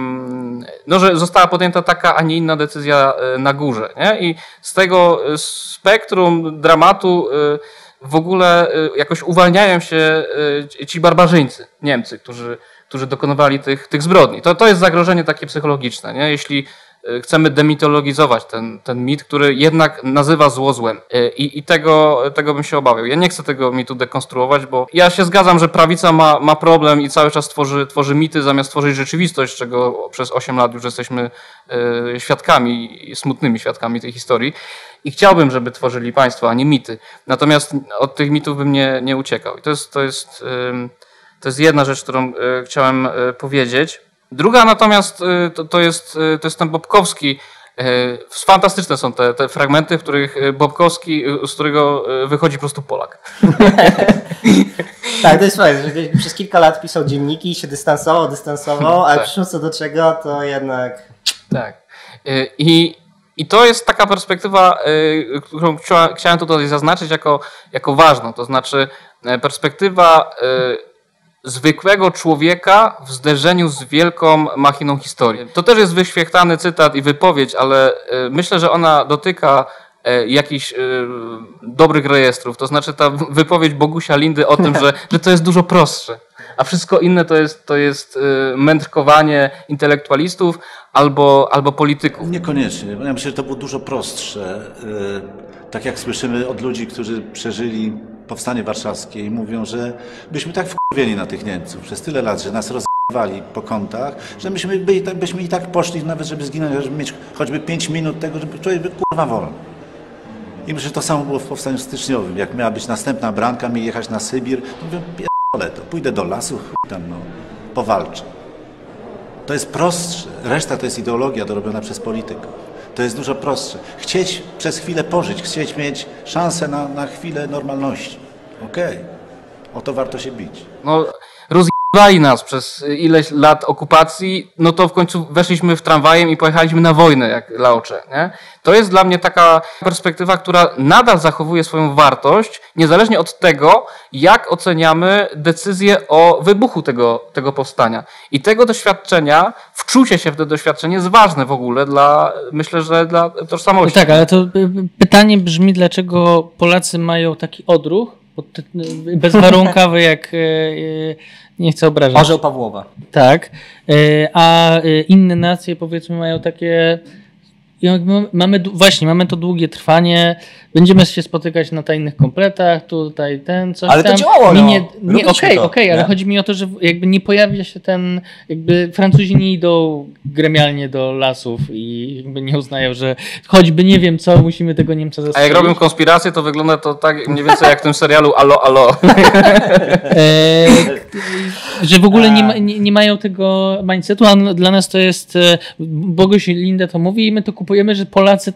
została podjęta taka, a nie inna decyzja na górze. Nie? I z tego spektrum dramatu w ogóle jakoś uwalniają się ci barbarzyńcy, Niemcy, którzy dokonywali tych zbrodni. To jest zagrożenie takie psychologiczne. Nie? Jeśli chcemy demitologizować ten mit, który jednak nazywa zło złem. I tego bym się obawiał. Ja nie chcę tego mitu dekonstruować, bo ja się zgadzam, że prawica ma problem i cały czas tworzy mity zamiast tworzyć rzeczywistość, czego przez 8 lat już jesteśmy świadkami, smutnymi świadkami tej historii. I chciałbym, żeby tworzyli państwo, a nie mity. Natomiast od tych mitów bym nie uciekał. I to jest jedna rzecz, którą chciałem powiedzieć. Druga natomiast to jest ten Bobkowski. Fantastyczne są te fragmenty, w których Bobkowski, z którego wychodzi po prostu Polak. Tak, to jest fajne, że przez kilka lat pisał dzienniki i się dystansował, ale tak. Przyszło co do czego, to jednak... Tak. I I to jest taka perspektywa, którą chciałem tutaj zaznaczyć jako ważną. To znaczy perspektywa zwykłego człowieka w zderzeniu z wielką machiną historii. To też jest wyświechtany cytat i wypowiedź, ale myślę, że ona dotyka jakichś dobrych rejestrów. To znaczy ta wypowiedź Bogusia Lindy o tym, że to jest dużo prostsze, a wszystko inne to jest mędrkowanie intelektualistów albo polityków. Niekoniecznie. Ja myślę, że to było dużo prostsze. Tak jak słyszymy od ludzi, którzy przeżyli Powstanie Warszawskie i mówią, że byśmy tak wkurwieni na tych Niemców przez tyle lat, że nas rozwali po kątach, że byśmy i tak poszli nawet, żeby zginąć, żeby mieć choćby 5 minut tego, żeby człowiek był kurwa wolny. I myślę, że to samo było w Powstaniu Styczniowym. Jak miała być następna bramka, mieli jechać na Sybir, to mówię, pierdolę to, pójdę do lasu, tam powalczę. To jest prostsze. Reszta to jest ideologia dorobiona przez polityków. To jest dużo prostsze. Chcieć przez chwilę pożyć, chcieć mieć szansę na chwilę normalności. Okej. O to warto się bić. No, rozjebali nas przez ileś lat okupacji, no to w końcu weszliśmy w tramwajem i pojechaliśmy na wojnę, jak Laocze, nie? To jest dla mnie taka perspektywa, która nadal zachowuje swoją wartość, niezależnie od tego, jak oceniamy decyzję o wybuchu tego powstania. I tego doświadczenia, wczucie się w to doświadczenie jest ważne w ogóle myślę, że dla tożsamości. Tak, ale to pytanie brzmi, dlaczego Polacy mają taki odruch bezwarunkowy, jak nie chcę obrażać. Orzeł Pawłowa. Tak, a inne nacje powiedzmy mają takie, mamy to długie trwanie, będziemy się spotykać na tajnych kompletach, tutaj coś ale tam. Ale to działało, Okej, ale chodzi mi o to, że jakby nie pojawia się ten, jakby Francuzi nie idą gremialnie do lasów i jakby nie uznają, że choćby nie wiem co, musimy tego Niemca zastrzelić. A jak robią konspirację, to wygląda to tak mniej więcej jak w tym serialu Alo, Alo. Że w ogóle nie mają tego mindsetu, a dla nas to jest, Boguś Linda to mówi i my to kupujemy, że Polacy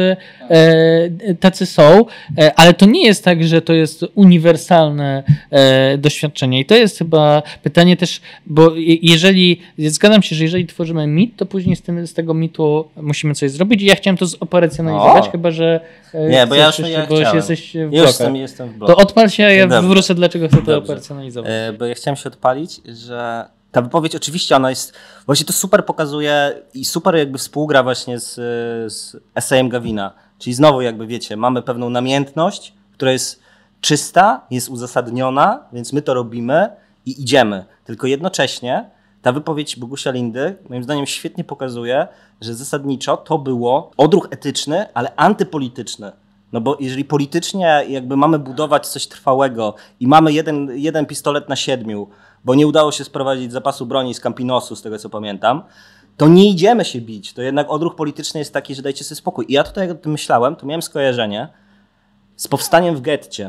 tacy są, ale to nie jest tak, że to jest uniwersalne doświadczenie. I to jest chyba pytanie też, bo zgadzam się, że jeżeli tworzymy mit, to później z tego mitu musimy coś zrobić i ja chciałem to zoperacjonalizować, chyba że nie, bo ja jesteś w blokach. Jestem w blokach. To odpal się, a ja wrócę, dlaczego chcę to operacjonalizować. Bo ja chciałem się odpalić, że ta wypowiedź oczywiście ona jest, właśnie to super pokazuje i super jakby współgra właśnie z esejem Gawina. Czyli znowu jakby wiecie, mamy pewną namiętność, która jest czysta, jest uzasadniona, więc my to robimy i idziemy. Tylko jednocześnie ta wypowiedź Bogusia Lindy moim zdaniem świetnie pokazuje, że zasadniczo to było odruch etyczny, ale antypolityczny. No bo jeżeli politycznie jakby mamy budować coś trwałego i mamy jeden pistolet na 7, bo nie udało się sprowadzić zapasu broni z Campinosu, z tego co pamiętam, to nie idziemy się bić. To jednak odruch polityczny jest taki, że dajcie sobie spokój. I ja tutaj jak o tym myślałem, to miałem skojarzenie z powstaniem w getcie.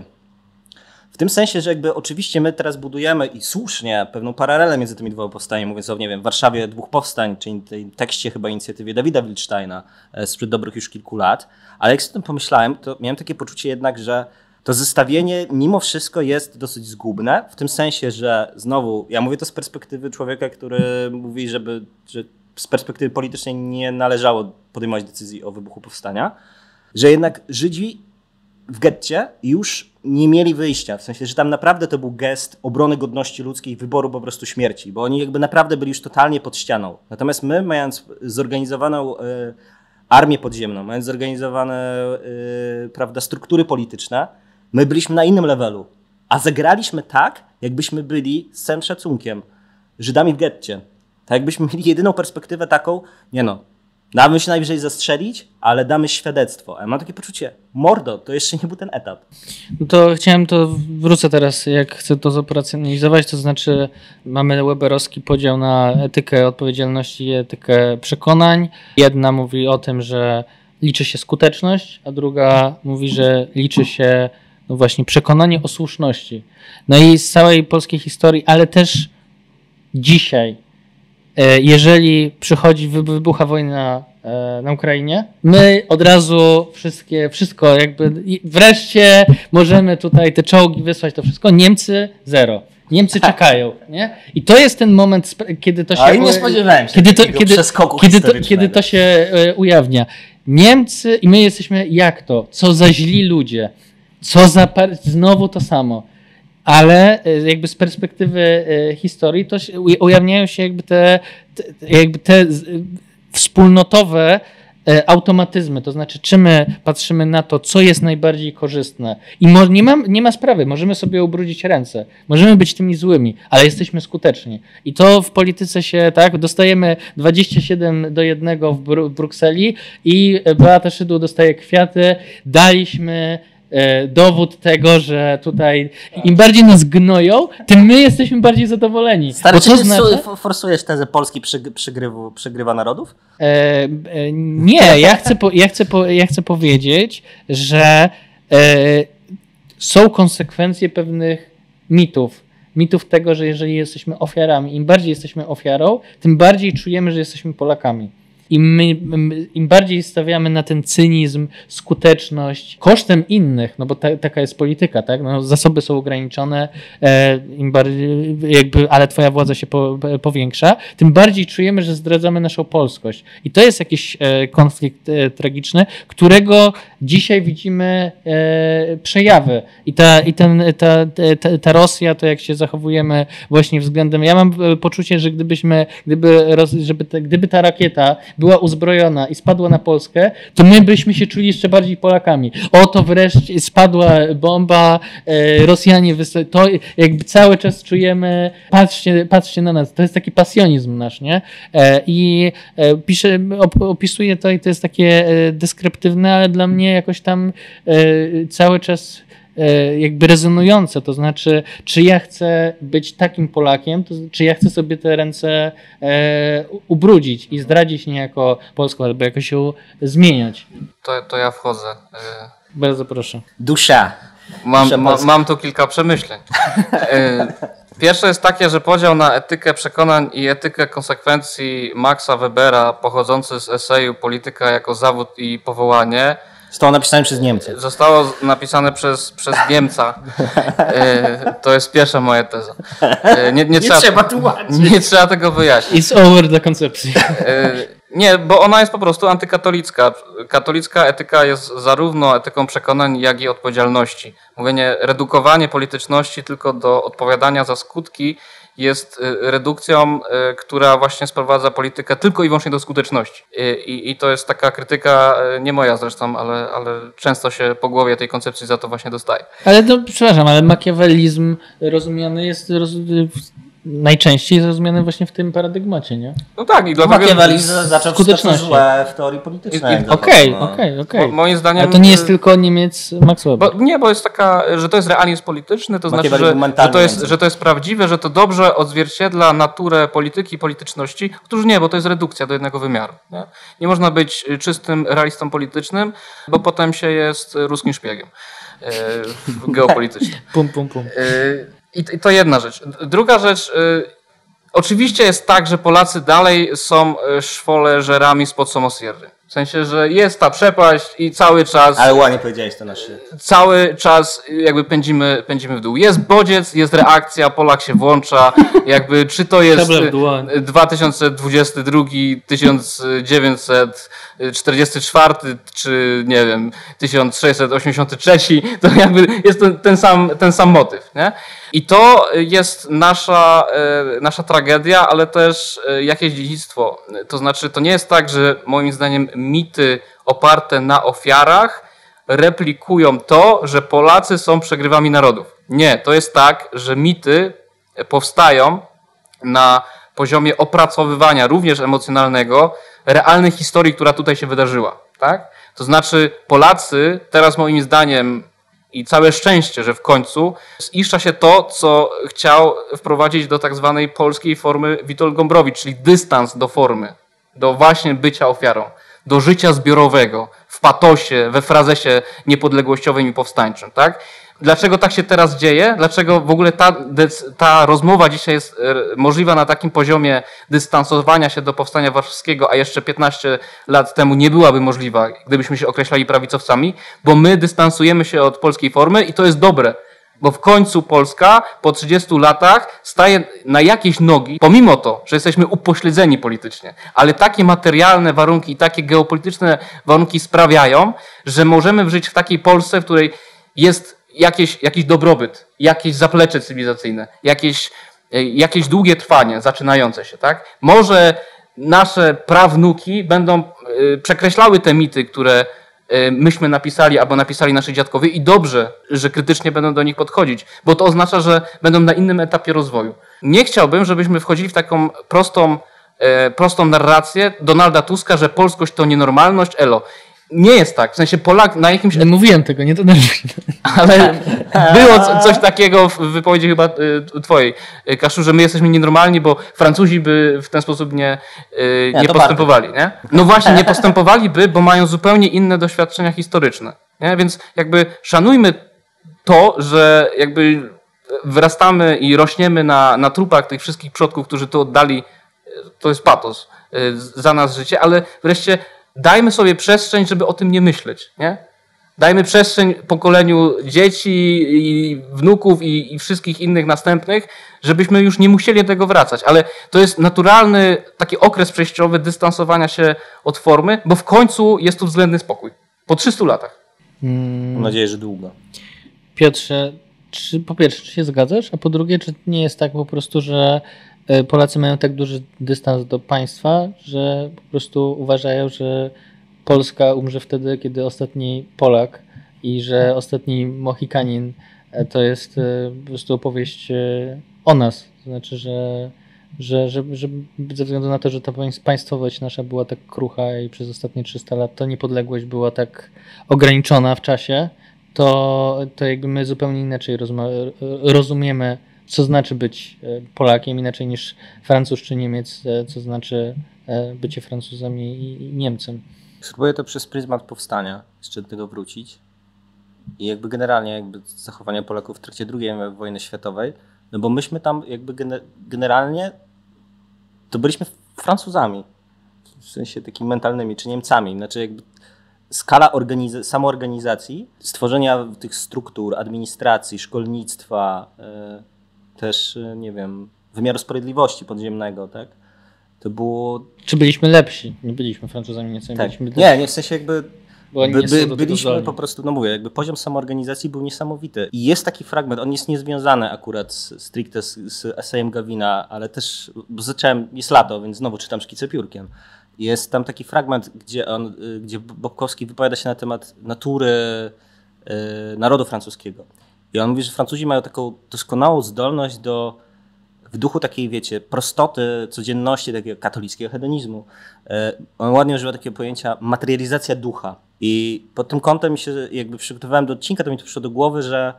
W tym sensie, że jakby oczywiście my teraz budujemy i słusznie pewną paralelę między tymi dwoma powstaniami, mówiąc o, nie wiem, w Warszawie 2 powstań, czyli tej tekście chyba inicjatywie Dawida Wilsteina sprzed dobrych już kilku lat, ale jak sobie o tym pomyślałem, to miałem takie poczucie jednak, że to zestawienie mimo wszystko jest dosyć zgubne, w tym sensie, że znowu, ja mówię to z perspektywy człowieka, który mówi, że z perspektywy politycznej nie należało podejmować decyzji o wybuchu powstania, że jednak Żydzi w getcie już nie mieli wyjścia, w sensie, że tam naprawdę to był gest obrony godności ludzkiej, wyboru po prostu śmierci, bo oni jakby naprawdę byli już totalnie pod ścianą. Natomiast my, mając zorganizowaną armię podziemną, mając zorganizowane prawda, struktury polityczne, my byliśmy na innym levelu, a zagraliśmy tak, jakbyśmy byli z całym szacunkiem Żydami w getcie. Tak jakbyśmy mieli jedyną perspektywę taką, damy się najwyżej zastrzelić, ale damy świadectwo. A ja mam takie poczucie, mordo, to jeszcze nie był ten etap. No to wrócę teraz, jak chcę to zoperacjonalizować, to znaczy mamy weberowski podział na etykę odpowiedzialności i etykę przekonań. Jedna mówi o tym, że liczy się skuteczność, a druga mówi, że liczy się właśnie przekonanie o słuszności. No i z całej polskiej historii, ale też dzisiaj, jeżeli wybucha wojna na Ukrainie, my od razu wszystko jakby wreszcie możemy tutaj te czołgi wysłać, to wszystko. Niemcy zero. Niemcy czekają, nie? I to jest ten moment, kiedy to się... Ale nie spodziewałem się kiedy to się ujawnia. Niemcy i my jesteśmy jak to? Co za źli ludzie. Znowu to samo. Ale jakby z perspektywy historii to ujawniają się jakby te wspólnotowe automatyzmy, to znaczy czy my patrzymy na to, co jest najbardziej korzystne i nie ma sprawy, możemy sobie ubrudzić ręce, możemy być tymi złymi, ale jesteśmy skuteczni i to w polityce się, tak, dostajemy 27-1 w Brukseli i Beata Szydło dostaje kwiaty, daliśmy dowód tego, że tutaj im bardziej nas gnoją, tym my jesteśmy bardziej zadowoleni. Stary, czy ty forsujesz tezę Polski przegrywa narodów? Nie, ja chcę powiedzieć, że są konsekwencje pewnych mitów. Mitów tego, że jeżeli jesteśmy ofiarami, im bardziej jesteśmy ofiarą, tym bardziej czujemy, że jesteśmy Polakami. Im bardziej stawiamy na ten cynizm, skuteczność kosztem innych, no bo taka jest polityka, tak? No, zasoby są ograniczone, im bardziej, ale twoja władza się powiększa, tym bardziej czujemy, że zdradzamy naszą polskość. I to jest jakiś konflikt tragiczny, którego dzisiaj widzimy przejawy. I ta Rosja, to jak się zachowujemy właśnie względem... Ja mam poczucie, że gdyby ta rakieta była uzbrojona i spadła na Polskę, to my byśmy się czuli jeszcze bardziej Polakami. Oto wreszcie spadła bomba, Rosjanie to jakby cały czas czujemy, patrzcie na nas. To jest taki pasjonizm nasz, nie? I opisuję to i to jest takie deskryptywne, ale dla mnie jakoś tam cały czas jakby rezonujące, to znaczy, czy ja chcę być takim Polakiem, czy ja chcę sobie te ręce ubrudzić i zdradzić niejako Polską, albo jakoś ją zmieniać. To ja wchodzę. Bardzo proszę. Dusza. Mam tu kilka przemyśleń. Pierwsze jest takie, że podział na etykę przekonań i etykę konsekwencji Maxa Webera, pochodzący z eseju Polityka jako zawód i powołanie, zostało napisane przez Niemcy. Zostało napisane przez Niemca. To jest pierwsza moja teza. Nie trzeba tłumaczyć. Nie trzeba tego wyjaśnić. It's over dla koncepcji. Nie, bo ona jest po prostu antykatolicka. Katolicka etyka jest zarówno etyką przekonań, jak i odpowiedzialności. Redukowanie polityczności tylko do odpowiadania za skutki jest redukcją, która właśnie sprowadza politykę tylko i wyłącznie do skuteczności. I to jest taka krytyka, nie moja zresztą, ale często się po głowie tej koncepcji za to właśnie dostaje. Ale przepraszam, ale makiawelizm rozumiany jest najczęściej zrozumiany właśnie w tym paradygmacie, nie? No tak, i dlatego... Makiawelizm zaczął wszystko złe w teorii politycznej. Okej. Moim zdaniem... Ale to nie jest tylko Niemiec Max Weber. Bo jest taka, że to jest realizm polityczny, to znaczy, że to jest prawdziwe, że to dobrze odzwierciedla naturę polityki i polityczności. Otóż nie, bo to jest redukcja do jednego wymiaru. Nie można być czystym realistą politycznym, bo potem się jest ruskim szpiegiem geopolitycznym. Pum. I to jedna rzecz. Druga rzecz, oczywiście jest tak, że Polacy dalej są szwoleżerami spod Somosierry. W sensie, że jest ta przepaść i cały czas... Ale ładnie powiedziałeś to nasze. Cały czas jakby pędzimy w dół. Jest bodziec, jest reakcja, Polak się włącza. Jakby czy to jest 2022, 1944, czy nie wiem, 1683, to jakby jest ten sam motyw. Nie? I to jest nasza tragedia, ale też jakieś dziedzictwo. To znaczy, to nie jest tak, że moim zdaniem mity oparte na ofiarach replikują to, że Polacy są przegrywami narodów. Nie, to jest tak, że mity powstają na poziomie opracowywania również emocjonalnego realnej historii, która tutaj się wydarzyła. Tak? To znaczy Polacy teraz moim zdaniem i całe szczęście, że w końcu ziszcza się to, co chciał wprowadzić do tak zwanej polskiej formy Witold Gombrowicz, czyli dystans do formy, do właśnie bycia ofiarą, do życia zbiorowego, w patosie, we frazesie niepodległościowym i powstańczym. Tak? Dlaczego tak się teraz dzieje? Dlaczego w ogóle ta rozmowa dzisiaj jest możliwa na takim poziomie dystansowania się do powstania warszawskiego, a jeszcze 15 lat temu nie byłaby możliwa, gdybyśmy się określali prawicowcami, bo my dystansujemy się od polskiej formy i to jest dobre. Bo w końcu Polska po 30 latach staje na jakieś nogi, pomimo to, że jesteśmy upośledzeni politycznie, ale takie materialne warunki i takie geopolityczne warunki sprawiają, że możemy żyć w takiej Polsce, w której jest jakiś dobrobyt, jakieś zaplecze cywilizacyjne, jakieś długie trwanie zaczynające się, tak? Może nasze prawnuki będą przekreślały te mity, które myśmy napisali albo napisali nasi dziadkowie i dobrze, że krytycznie będą do nich podchodzić, bo to oznacza, że będą na innym etapie rozwoju. Nie chciałbym, żebyśmy wchodzili w taką prostą narrację Donalda Tuska, że polskość to nienormalność, elo. Nie jest tak, w sensie Polak na jakimś... Nie mówiłem tego, nie denerwuj. Ale było coś takiego w wypowiedzi chyba twojej, Kaszu, że my jesteśmy nienormalni, bo Francuzi by w ten sposób nie postępowali. Nie? No właśnie, nie postępowaliby, bo mają zupełnie inne doświadczenia historyczne. Nie? Więc jakby szanujmy to, że jakby wyrastamy i rośniemy na trupach tych wszystkich przodków, którzy tu oddali, to jest patos, za nas życie, ale wreszcie dajmy sobie przestrzeń, żeby o tym nie myśleć. Nie? Dajmy przestrzeń pokoleniu dzieci i wnuków i wszystkich innych następnych, żebyśmy już nie musieli do tego wracać. Ale to jest naturalny taki okres przejściowy dystansowania się od formy, bo w końcu jest tu względny spokój. Po 300 latach. Mam nadzieję, że długo. Piotrze, po pierwsze, czy się zgadzasz? A po drugie, czy nie jest tak po prostu, że Polacy mają tak duży dystans do państwa, że po prostu uważają, że Polska umrze wtedy, kiedy ostatni Polak i że ostatni Mohikanin to jest po prostu opowieść o nas. To znaczy, że ze względu na to, że ta państwowość nasza była tak krucha i przez ostatnie 300 lat ta niepodległość była tak ograniczona w czasie, to jakby my zupełnie inaczej rozumiemy, co znaczy być Polakiem, inaczej niż Francuz czy Niemiec, co znaczy bycie Francuzem i Niemcem. Spróbuję to przez pryzmat powstania jeszcze do tego wrócić. I jakby generalnie zachowania Polaków w trakcie II wojny światowej, no bo myśmy tam jakby generalnie to byliśmy Francuzami, w sensie takimi mentalnymi, czy Niemcami. Znaczy jakby skala samoorganizacji, stworzenia tych struktur, administracji, szkolnictwa, też, nie wiem, wymiaru sprawiedliwości podziemnego, tak? To było... Czy byliśmy lepsi? Nie byliśmy Francuzami, Niemcami. Tak. Byliśmy nie, w sensie jakby byliśmy po prostu, no mówię, jakby poziom samoorganizacji był niesamowity. I jest taki fragment, on jest niezwiązany akurat stricte z esejem Gawina, ale też, bo jest lato, więc znowu czytam Szkice piórkiem. Jest tam taki fragment, gdzie Bobkowski wypowiada się na temat natury narodu francuskiego. I on mówi, że Francuzi mają taką doskonałą zdolność w duchu takiej, wiecie, prostoty, codzienności, takiego katolickiego hedonizmu. On ładnie używa takiego pojęcia materializacja ducha. I pod tym kątem mi się, jakby przygotowywałem do odcinka, to mi to przyszło do głowy, że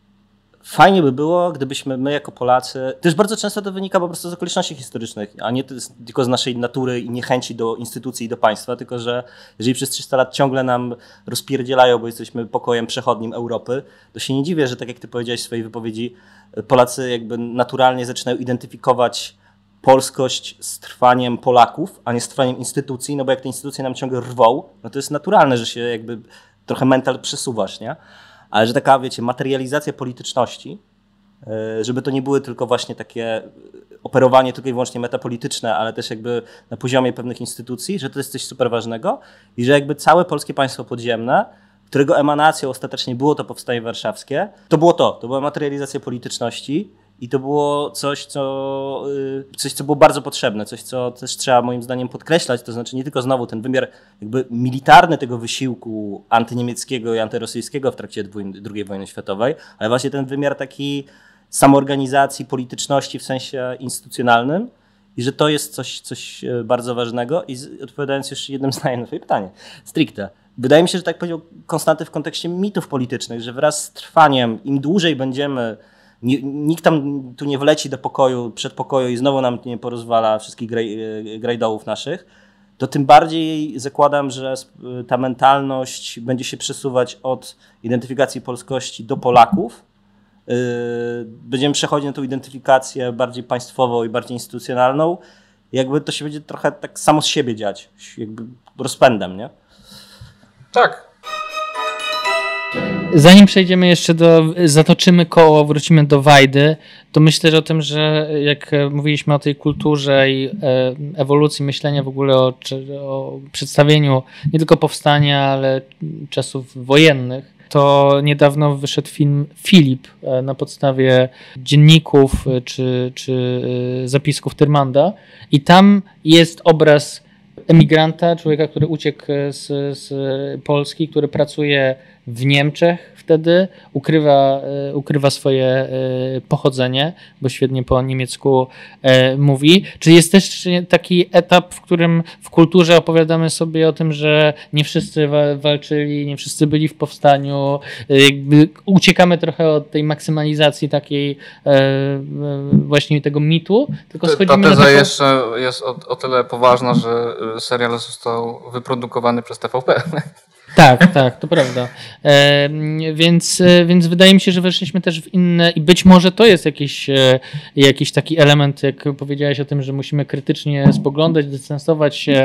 fajnie by było, gdybyśmy my jako Polacy, też bardzo często to wynika po prostu z okoliczności historycznych, a nie tylko z naszej natury i niechęci do instytucji i do państwa, tylko że jeżeli przez 300 lat ciągle nam rozpierdzielają, bo jesteśmy pokojem przechodnim Europy, to się nie dziwię, że tak jak ty powiedziałeś w swojej wypowiedzi, Polacy jakby naturalnie zaczynają identyfikować polskość z trwaniem Polaków, a nie z trwaniem instytucji, no bo jak te instytucje nam ciągle rwą, no to jest naturalne, że się jakby trochę mental przesuwasz, nie? Ale że taka, wiecie, materializacja polityczności, żeby to nie były tylko właśnie takie operowanie tylko i wyłącznie metapolityczne, ale też jakby na poziomie pewnych instytucji, że to jest coś super ważnego i że jakby całe polskie państwo podziemne, którego emanacją ostatecznie było to powstanie warszawskie, to była materializacja polityczności i to było coś, co było bardzo potrzebne, coś, co też trzeba moim zdaniem podkreślać, to znaczy nie tylko znowu ten wymiar jakby militarny tego wysiłku antyniemieckiego i antyrosyjskiego w trakcie II wojny światowej, ale właśnie ten wymiar taki samoorganizacji, polityczności w sensie instytucjonalnym i że to jest coś bardzo ważnego. I odpowiadając jeszcze jednym zdaniem na twoje pytanie, stricte, wydaje mi się, że tak powiedział Konstanty w kontekście mitów politycznych, że wraz z trwaniem, im dłużej będziemy, nikt tam tu nie wleci do pokoju, przedpokoju i znowu nam nie porozwala wszystkich grajdołów naszych, to tym bardziej zakładam, że ta mentalność będzie się przesuwać od identyfikacji polskości do Polaków. Będziemy przechodzić na tą identyfikację bardziej państwową i bardziej instytucjonalną. Jakby to się będzie trochę tak samo z siebie dziać, jakby rozpędem, nie? Tak. Zanim przejdziemy jeszcze zatoczymy koło, wrócimy do Wajdy, to myślę, że o tym, że jak mówiliśmy o tej kulturze i ewolucji myślenia w ogóle o przedstawieniu nie tylko powstania, ale czasów wojennych, to niedawno wyszedł film Filip na podstawie dzienników czy zapisków Tyrmanda i tam jest obraz emigranta, człowieka, który uciekł z Polski, który pracuje w Niemczech wtedy, ukrywa swoje pochodzenie, bo świetnie po niemiecku mówi. Czy jest też taki etap, w którym w kulturze opowiadamy sobie o tym, że nie wszyscy walczyli, nie wszyscy byli w powstaniu, jakby uciekamy trochę od tej maksymalizacji takiej właśnie tego mitu, tylko schodzimy ta teza na taką... jeszcze jest o tyle poważna, że serial został wyprodukowany przez TVP. Tak, to prawda. Więc wydaje mi się, że weszliśmy też w inne i być może to jest jakiś taki element, jak powiedziałeś o tym, że musimy krytycznie spoglądać, dystansować się,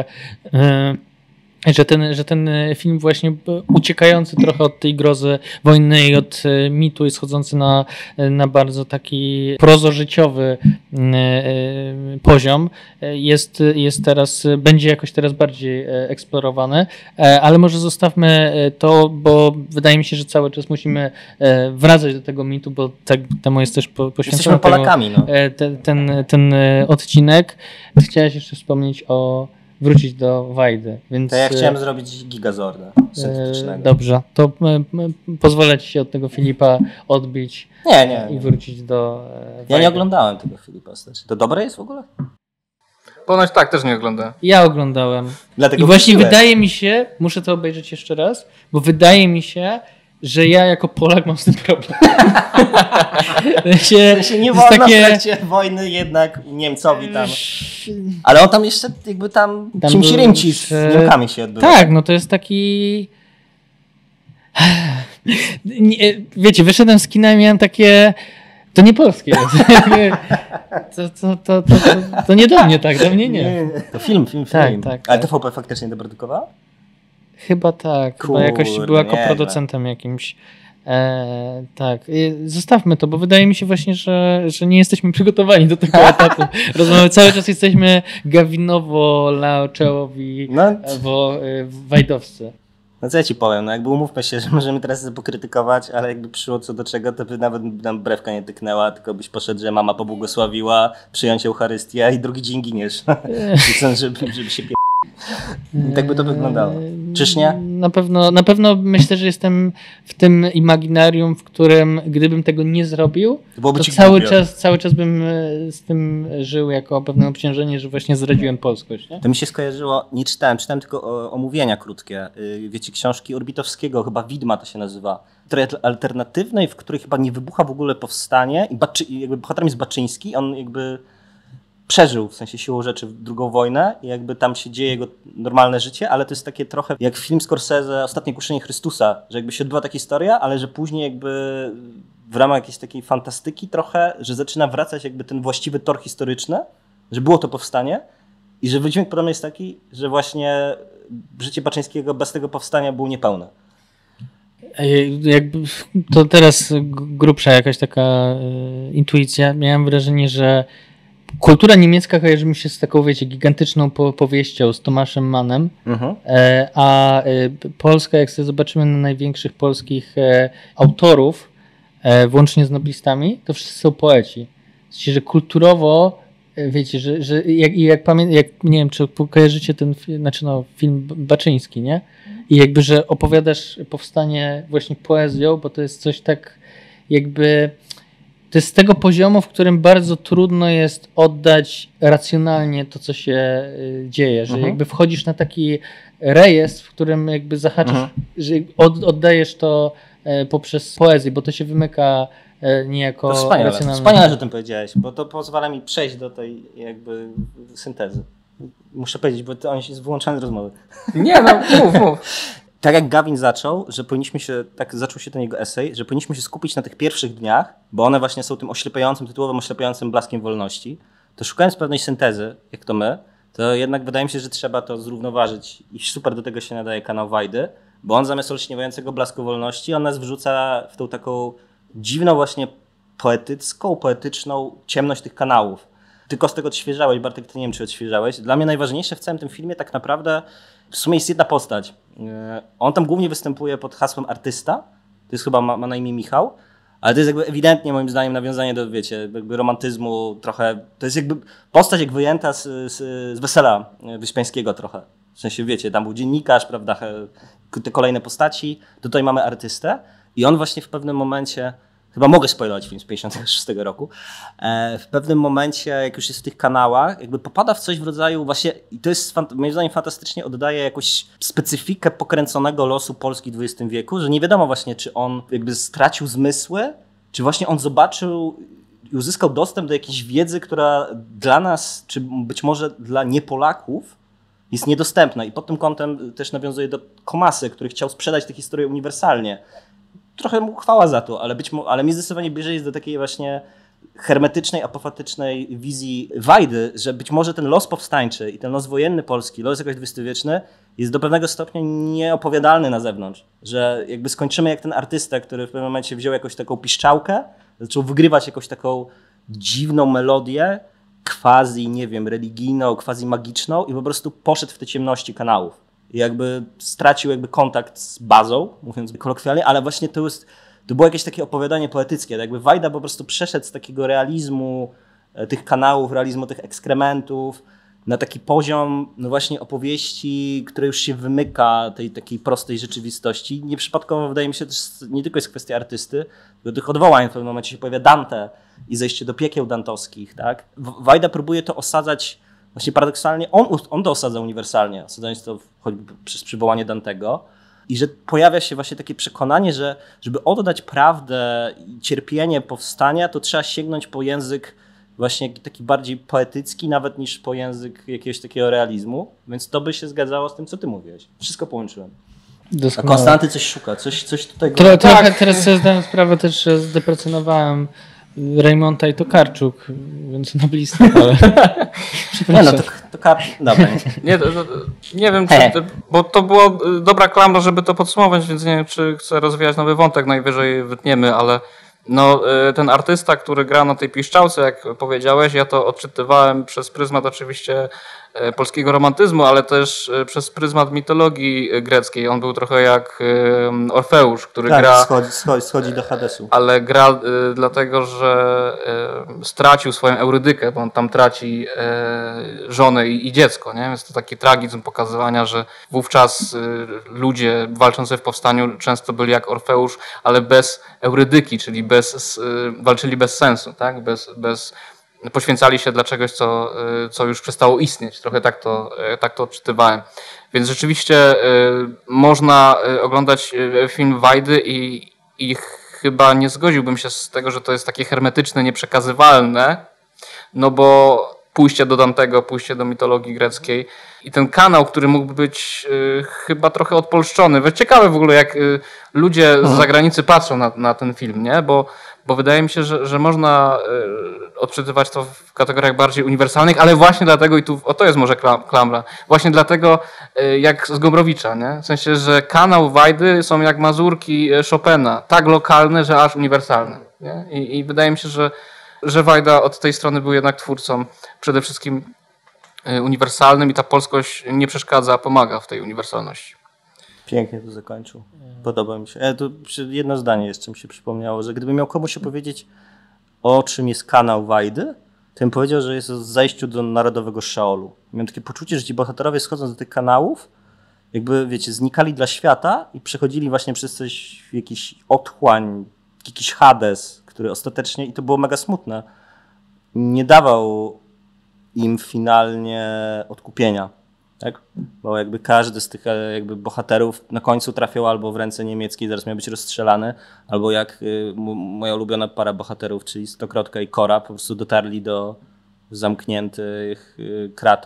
że ten film właśnie uciekający trochę od tej grozy wojny i od mitu i schodzący na bardzo taki prozożyciowy poziom będzie jakoś teraz bardziej eksplorowany, ale może zostawmy to, bo wydaje mi się, że cały czas musimy wracać do tego mitu, bo tak temu jest też poświęcony. Jesteśmy Polakami, no. Ten odcinek. Chciałeś jeszcze wspomnieć wrócić do Wajdy. Więc, to ja chciałem zrobić Gigazorda syntetycznego. Dobrze, to pozwolę ci się od tego Filipa odbić nie. i wrócić do Wajdy. Ja nie oglądałem tego Filipa. To dobre jest w ogóle? Ponoć tak, też nie oglądałem. Ja oglądałem. Dlatego i właśnie wydaje mi się, muszę to obejrzeć jeszcze raz, bo wydaje mi się, że ja jako Polak mam z tym problem. się nie wolno w trakcie wojny jednak Niemcowi tam. Ale on tam jeszcze jakby tam czymś rymci z Niemkami się odbywa. Tak, no to jest taki... Wiecie, wyszedłem z kina i miałem takie... To nie polskie jest. To nie do mnie tak, do mnie nie. To film. Tak. Ale TVP faktycznie doprodukowała? Chyba tak. Chyba jakoś była koproducentem jakimś. Tak. Zostawmy to, bo wydaje mi się właśnie, że nie jesteśmy przygotowani do tego etapu. Rozmawiamy, cały czas jesteśmy gawinowo-laoczołowi wajdowscy. No co ja ci powiem, no jakby umówmy się, że możemy teraz pokrytykować, ale jakby przyszło co do czego, to by nawet nam brewka nie tyknęła, tylko byś poszedł, że mama pobłogosławiła, przyjąć Eucharystię i drugi dzień giniesz. żeby się tak by to wyglądało. Czyż nie? Na pewno myślę, że jestem w tym imaginarium, w którym gdybym tego nie zrobił, to cały czas bym z tym żył jako pewne obciążenie, że właśnie zdradziłem polskość. Nie? To mi się skojarzyło, nie czytałem tylko omówienia krótkie. Wiecie, książki Orbitowskiego, chyba Widma to się nazywa. Alternatywnej, w której chyba nie wybucha w ogóle powstanie i jakby bohaterem jest Baczyński, on jakby przeżył w sensie siłą rzeczy II wojnę i jakby tam się dzieje jego normalne życie, ale to jest takie trochę jak film Scorsese Ostatnie kuszenie Chrystusa, że jakby się odbywa taka historia, ale że później jakby w ramach jakiejś takiej fantastyki trochę, że zaczyna wracać jakby ten właściwy tor historyczny, że było to powstanie i że wydźwięk podobny jest taki, że właśnie życie Baczyńskiego bez tego powstania było niepełne. Jakby to teraz grubsza jakaś taka intuicja. Miałem wrażenie, że kultura niemiecka kojarzy mi się z taką, wiecie, gigantyczną powieścią z Tomaszem Mannem, a Polska, jak sobie zobaczymy na największych polskich autorów, włącznie z noblistami, to wszyscy są poeci. Znaczy, że kulturowo, wiecie, że jak nie wiem, czy kojarzycie ten film Baczyński, nie? I jakby, że opowiadasz powstanie właśnie poezją, bo to jest coś tak jakby... To jest z tego poziomu, w którym bardzo trudno jest oddać racjonalnie to, co się dzieje, że jakby wchodzisz na taki rejestr, w którym jakby zahaczasz, że oddajesz to poprzez poezję, bo to się wymyka niejako racjonalnie. Wspaniale, że o tym powiedziałeś, bo to pozwala mi przejść do tej jakby syntezy. Muszę powiedzieć, bo on jest wyłączany z rozmowy. Nie, no mów. Tak jak Gawin zaczął, że zaczął się ten jego esej, że powinniśmy się skupić na tych pierwszych dniach, bo one właśnie są tym tytułowym oślepiającym blaskiem wolności, to szukając pewnej syntezy, jak to my, to jednak wydaje mi się, że trzeba to zrównoważyć i super do tego się nadaje kanał Wajdy, bo on zamiast olśniewającego blasku wolności, on nas wrzuca w tą taką dziwną właśnie poetyczną ciemność tych kanałów. Tylko z tego odświeżałeś, Bartek, ty nie wiem, czy odświeżałeś. Dla mnie najważniejsze w całym tym filmie tak naprawdę w sumie jest jedna postać. On tam głównie występuje pod hasłem artysta, to jest chyba, ma na imię Michał, ale to jest jakby ewidentnie moim zdaniem nawiązanie do, wiecie, jakby romantyzmu trochę, to jest jakby postać jak wyjęta z Wesela Wyspiańskiego trochę. W sensie, wiecie, tam był dziennikarz, prawda, te kolejne postaci, tutaj mamy artystę i on właśnie w pewnym momencie, chyba mogę spoilować film z 1956 roku, w pewnym momencie, jak już jest w tych kanałach, jakby popada w coś w rodzaju właśnie, i to jest moim zdaniem fantastycznie oddaje jakąś specyfikę pokręconego losu Polski w XX wieku, że nie wiadomo właśnie, czy on jakby stracił zmysły, czy właśnie on zobaczył i uzyskał dostęp do jakiejś wiedzy, która dla nas, czy być może dla nie-Polaków jest niedostępna. I pod tym kątem też nawiązuje do Komasy, który chciał sprzedać tę historię uniwersalnie. Trochę mu chwała za to, ale mi zdecydowanie bliżej jest do takiej właśnie hermetycznej, apofatycznej wizji Wajdy, że być może ten los powstańczy i ten los wojenny polski, los jakoś dwudziestowieczny jest do pewnego stopnia nieopowiadalny na zewnątrz. Że jakby skończymy jak ten artysta, który w pewnym momencie wziął jakąś taką piszczałkę, zaczął wygrywać jakąś taką dziwną melodię, quasi, nie wiem, religijną, quasi magiczną i po prostu poszedł w te ciemności kanałów. I jakby stracił jakby kontakt z bazą, mówiąc kolokwialnie, ale właśnie to było jakieś takie opowiadanie poetyckie. Jakby Wajda po prostu przeszedł z takiego realizmu tych kanałów, realizmu tych ekskrementów na taki poziom no właśnie opowieści, które już się wymyka tej takiej prostej rzeczywistości. Nieprzypadkowo wydaje mi się, że nie tylko jest kwestia artysty, tylko tych odwołań w pewnym momencie się pojawia Dante i zejście do piekieł dantowskich. Tak? Wajda próbuje to osadzać właśnie paradoksalnie, on to osadza uniwersalnie, osadzając to choćby przez przywołanie Dantego i że pojawia się właśnie takie przekonanie, że żeby oddać prawdę i cierpienie powstania, to trzeba sięgnąć po język właśnie taki bardziej poetycki, nawet niż po język jakiegoś takiego realizmu, więc to by się zgadzało z tym, co ty mówiłeś. Wszystko połączyłem. Doskonale. A Konstanty coś szuka, coś tutaj... Teraz sobie zdałem sprawę też, że zdeprecjonowałem Rejmonta i Tokarczuk, więc noblista, ale... Nie no, to dobra. Nie wiem, bo to była dobra klamra, żeby to podsumować, więc nie wiem, czy chcę rozwijać nowy wątek, najwyżej wytniemy, ale no, ten artysta, który gra na tej piszczałce, jak powiedziałeś, ja to odczytywałem przez pryzmat oczywiście polskiego romantyzmu, ale też przez pryzmat mitologii greckiej. On był trochę jak Orfeusz, który gra... schodzi do Hadesu. Ale gra dlatego, że stracił swoją Eurydykę, bo on tam traci żonę i dziecko. Nie? Więc to taki tragizm pokazywania, że wówczas ludzie walczący w powstaniu często byli jak Orfeusz, ale bez Eurydyki, czyli walczyli bez sensu, tak? Poświęcali się dla czegoś, co już przestało istnieć. Trochę tak to odczytywałem. Więc rzeczywiście można oglądać film Wajdy i chyba nie zgodziłbym się z tego, że to jest takie hermetyczne, nieprzekazywalne, no bo pójście do Dantego, pójście do mitologii greckiej i ten kanał, który mógłby być chyba trochę odpolszczony. Ciekawe w ogóle, jak ludzie z zagranicy patrzą na ten film, nie? Bo wydaje mi się, że można odczytywać to w kategoriach bardziej uniwersalnych, ale właśnie dlatego, i tu to jest może klamra, właśnie dlatego jak z Gombrowicza, nie? W sensie, że kanał Wajdy są jak mazurki Chopina, tak lokalne, że aż uniwersalne. Nie? I wydaje mi się, że Wajda od tej strony był jednak twórcą przede wszystkim uniwersalnym i ta polskość nie przeszkadza, a pomaga w tej uniwersalności. Pięknie to zakończył. Podoba mi się. To jedno zdanie jeszcze mi się przypomniało, że gdyby miał komuś opowiedzieć, o czym jest kanał Wajdy, to bym powiedział, że jest o zajściu do narodowego Szeolu. Miałem takie poczucie, że ci bohaterowie schodząc do tych kanałów, jakby, wiecie, znikali dla świata i przechodzili właśnie przez coś, jakiś otchłań, jakiś Hades, który ostatecznie, i to było mega smutne, nie dawał im finalnie odkupienia. Tak? Bo jakby każdy z tych jakby bohaterów na końcu trafiał albo w ręce niemieckie i zaraz miał być rozstrzelany, albo jak moja ulubiona para bohaterów, czyli Stokrotka i Kora, po prostu dotarli do zamkniętych kratą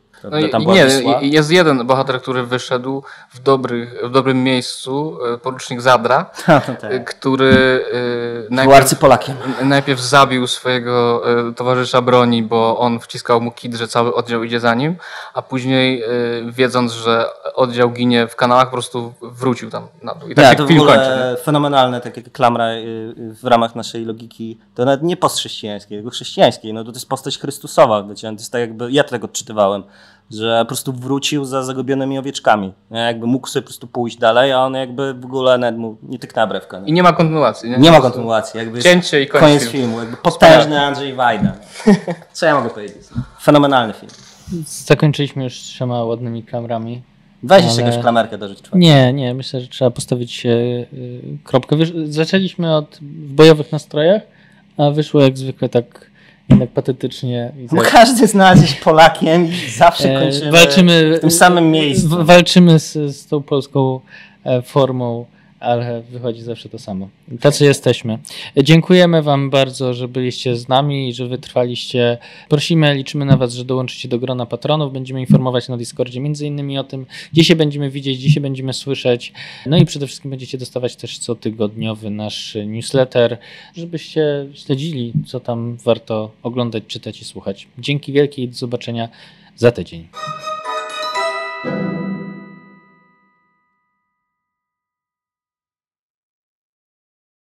Tam była Wisła. Jest jeden bohater, który wyszedł w dobrym miejscu, porucznik Zadra, który najpierw zabił swojego towarzysza broni, bo on wciskał mu kit, że cały oddział idzie za nim, a później wiedząc, że oddział ginie w kanałach, po prostu wrócił tam na dół. I tak to w ogóle fenomenalne, tak jak klamra w ramach naszej logiki, to nawet nie postchrześcijańskiej, tylko chrześcijańskiej. No to jest postać Chrystusowa. To jest tak jakby, ja tego odczytywałem, że po prostu wrócił za zagubionymi owieczkami. Jakby mógł sobie po prostu pójść dalej, a on jakby w ogóle nawet mu nie tyknęła brewka. I nie ma kontynuacji. Nie ma kontynuacji. Jakby cięcie i koniec filmu. Jakby potężny Andrzej Wajda. Co ja mogę powiedzieć? Fenomenalny film. Zakończyliśmy już 3 ładnymi klamrami. Weź jeszcze jakąś klamerkę dorzuć. Nie, myślę, że trzeba postawić kropkę. Zaczęliśmy od bojowych nastrojach, a wyszło jak zwykle tak jednak patetycznie. Bo każdy z nas jest Polakiem i zawsze kończymy w tym samym miejscu. Walczymy z tą polską formą, ale wychodzi zawsze to samo. Tacy jesteśmy. Dziękujemy wam bardzo, że byliście z nami i że wytrwaliście. Prosimy, liczymy na was, że dołączycie do grona patronów. Będziemy informować na Discordzie między innymi o tym, gdzie się będziemy widzieć, gdzie się będziemy słyszeć. No i przede wszystkim będziecie dostawać też cotygodniowy nasz newsletter, żebyście śledzili, co tam warto oglądać, czytać i słuchać. Dzięki wielkie i do zobaczenia za tydzień.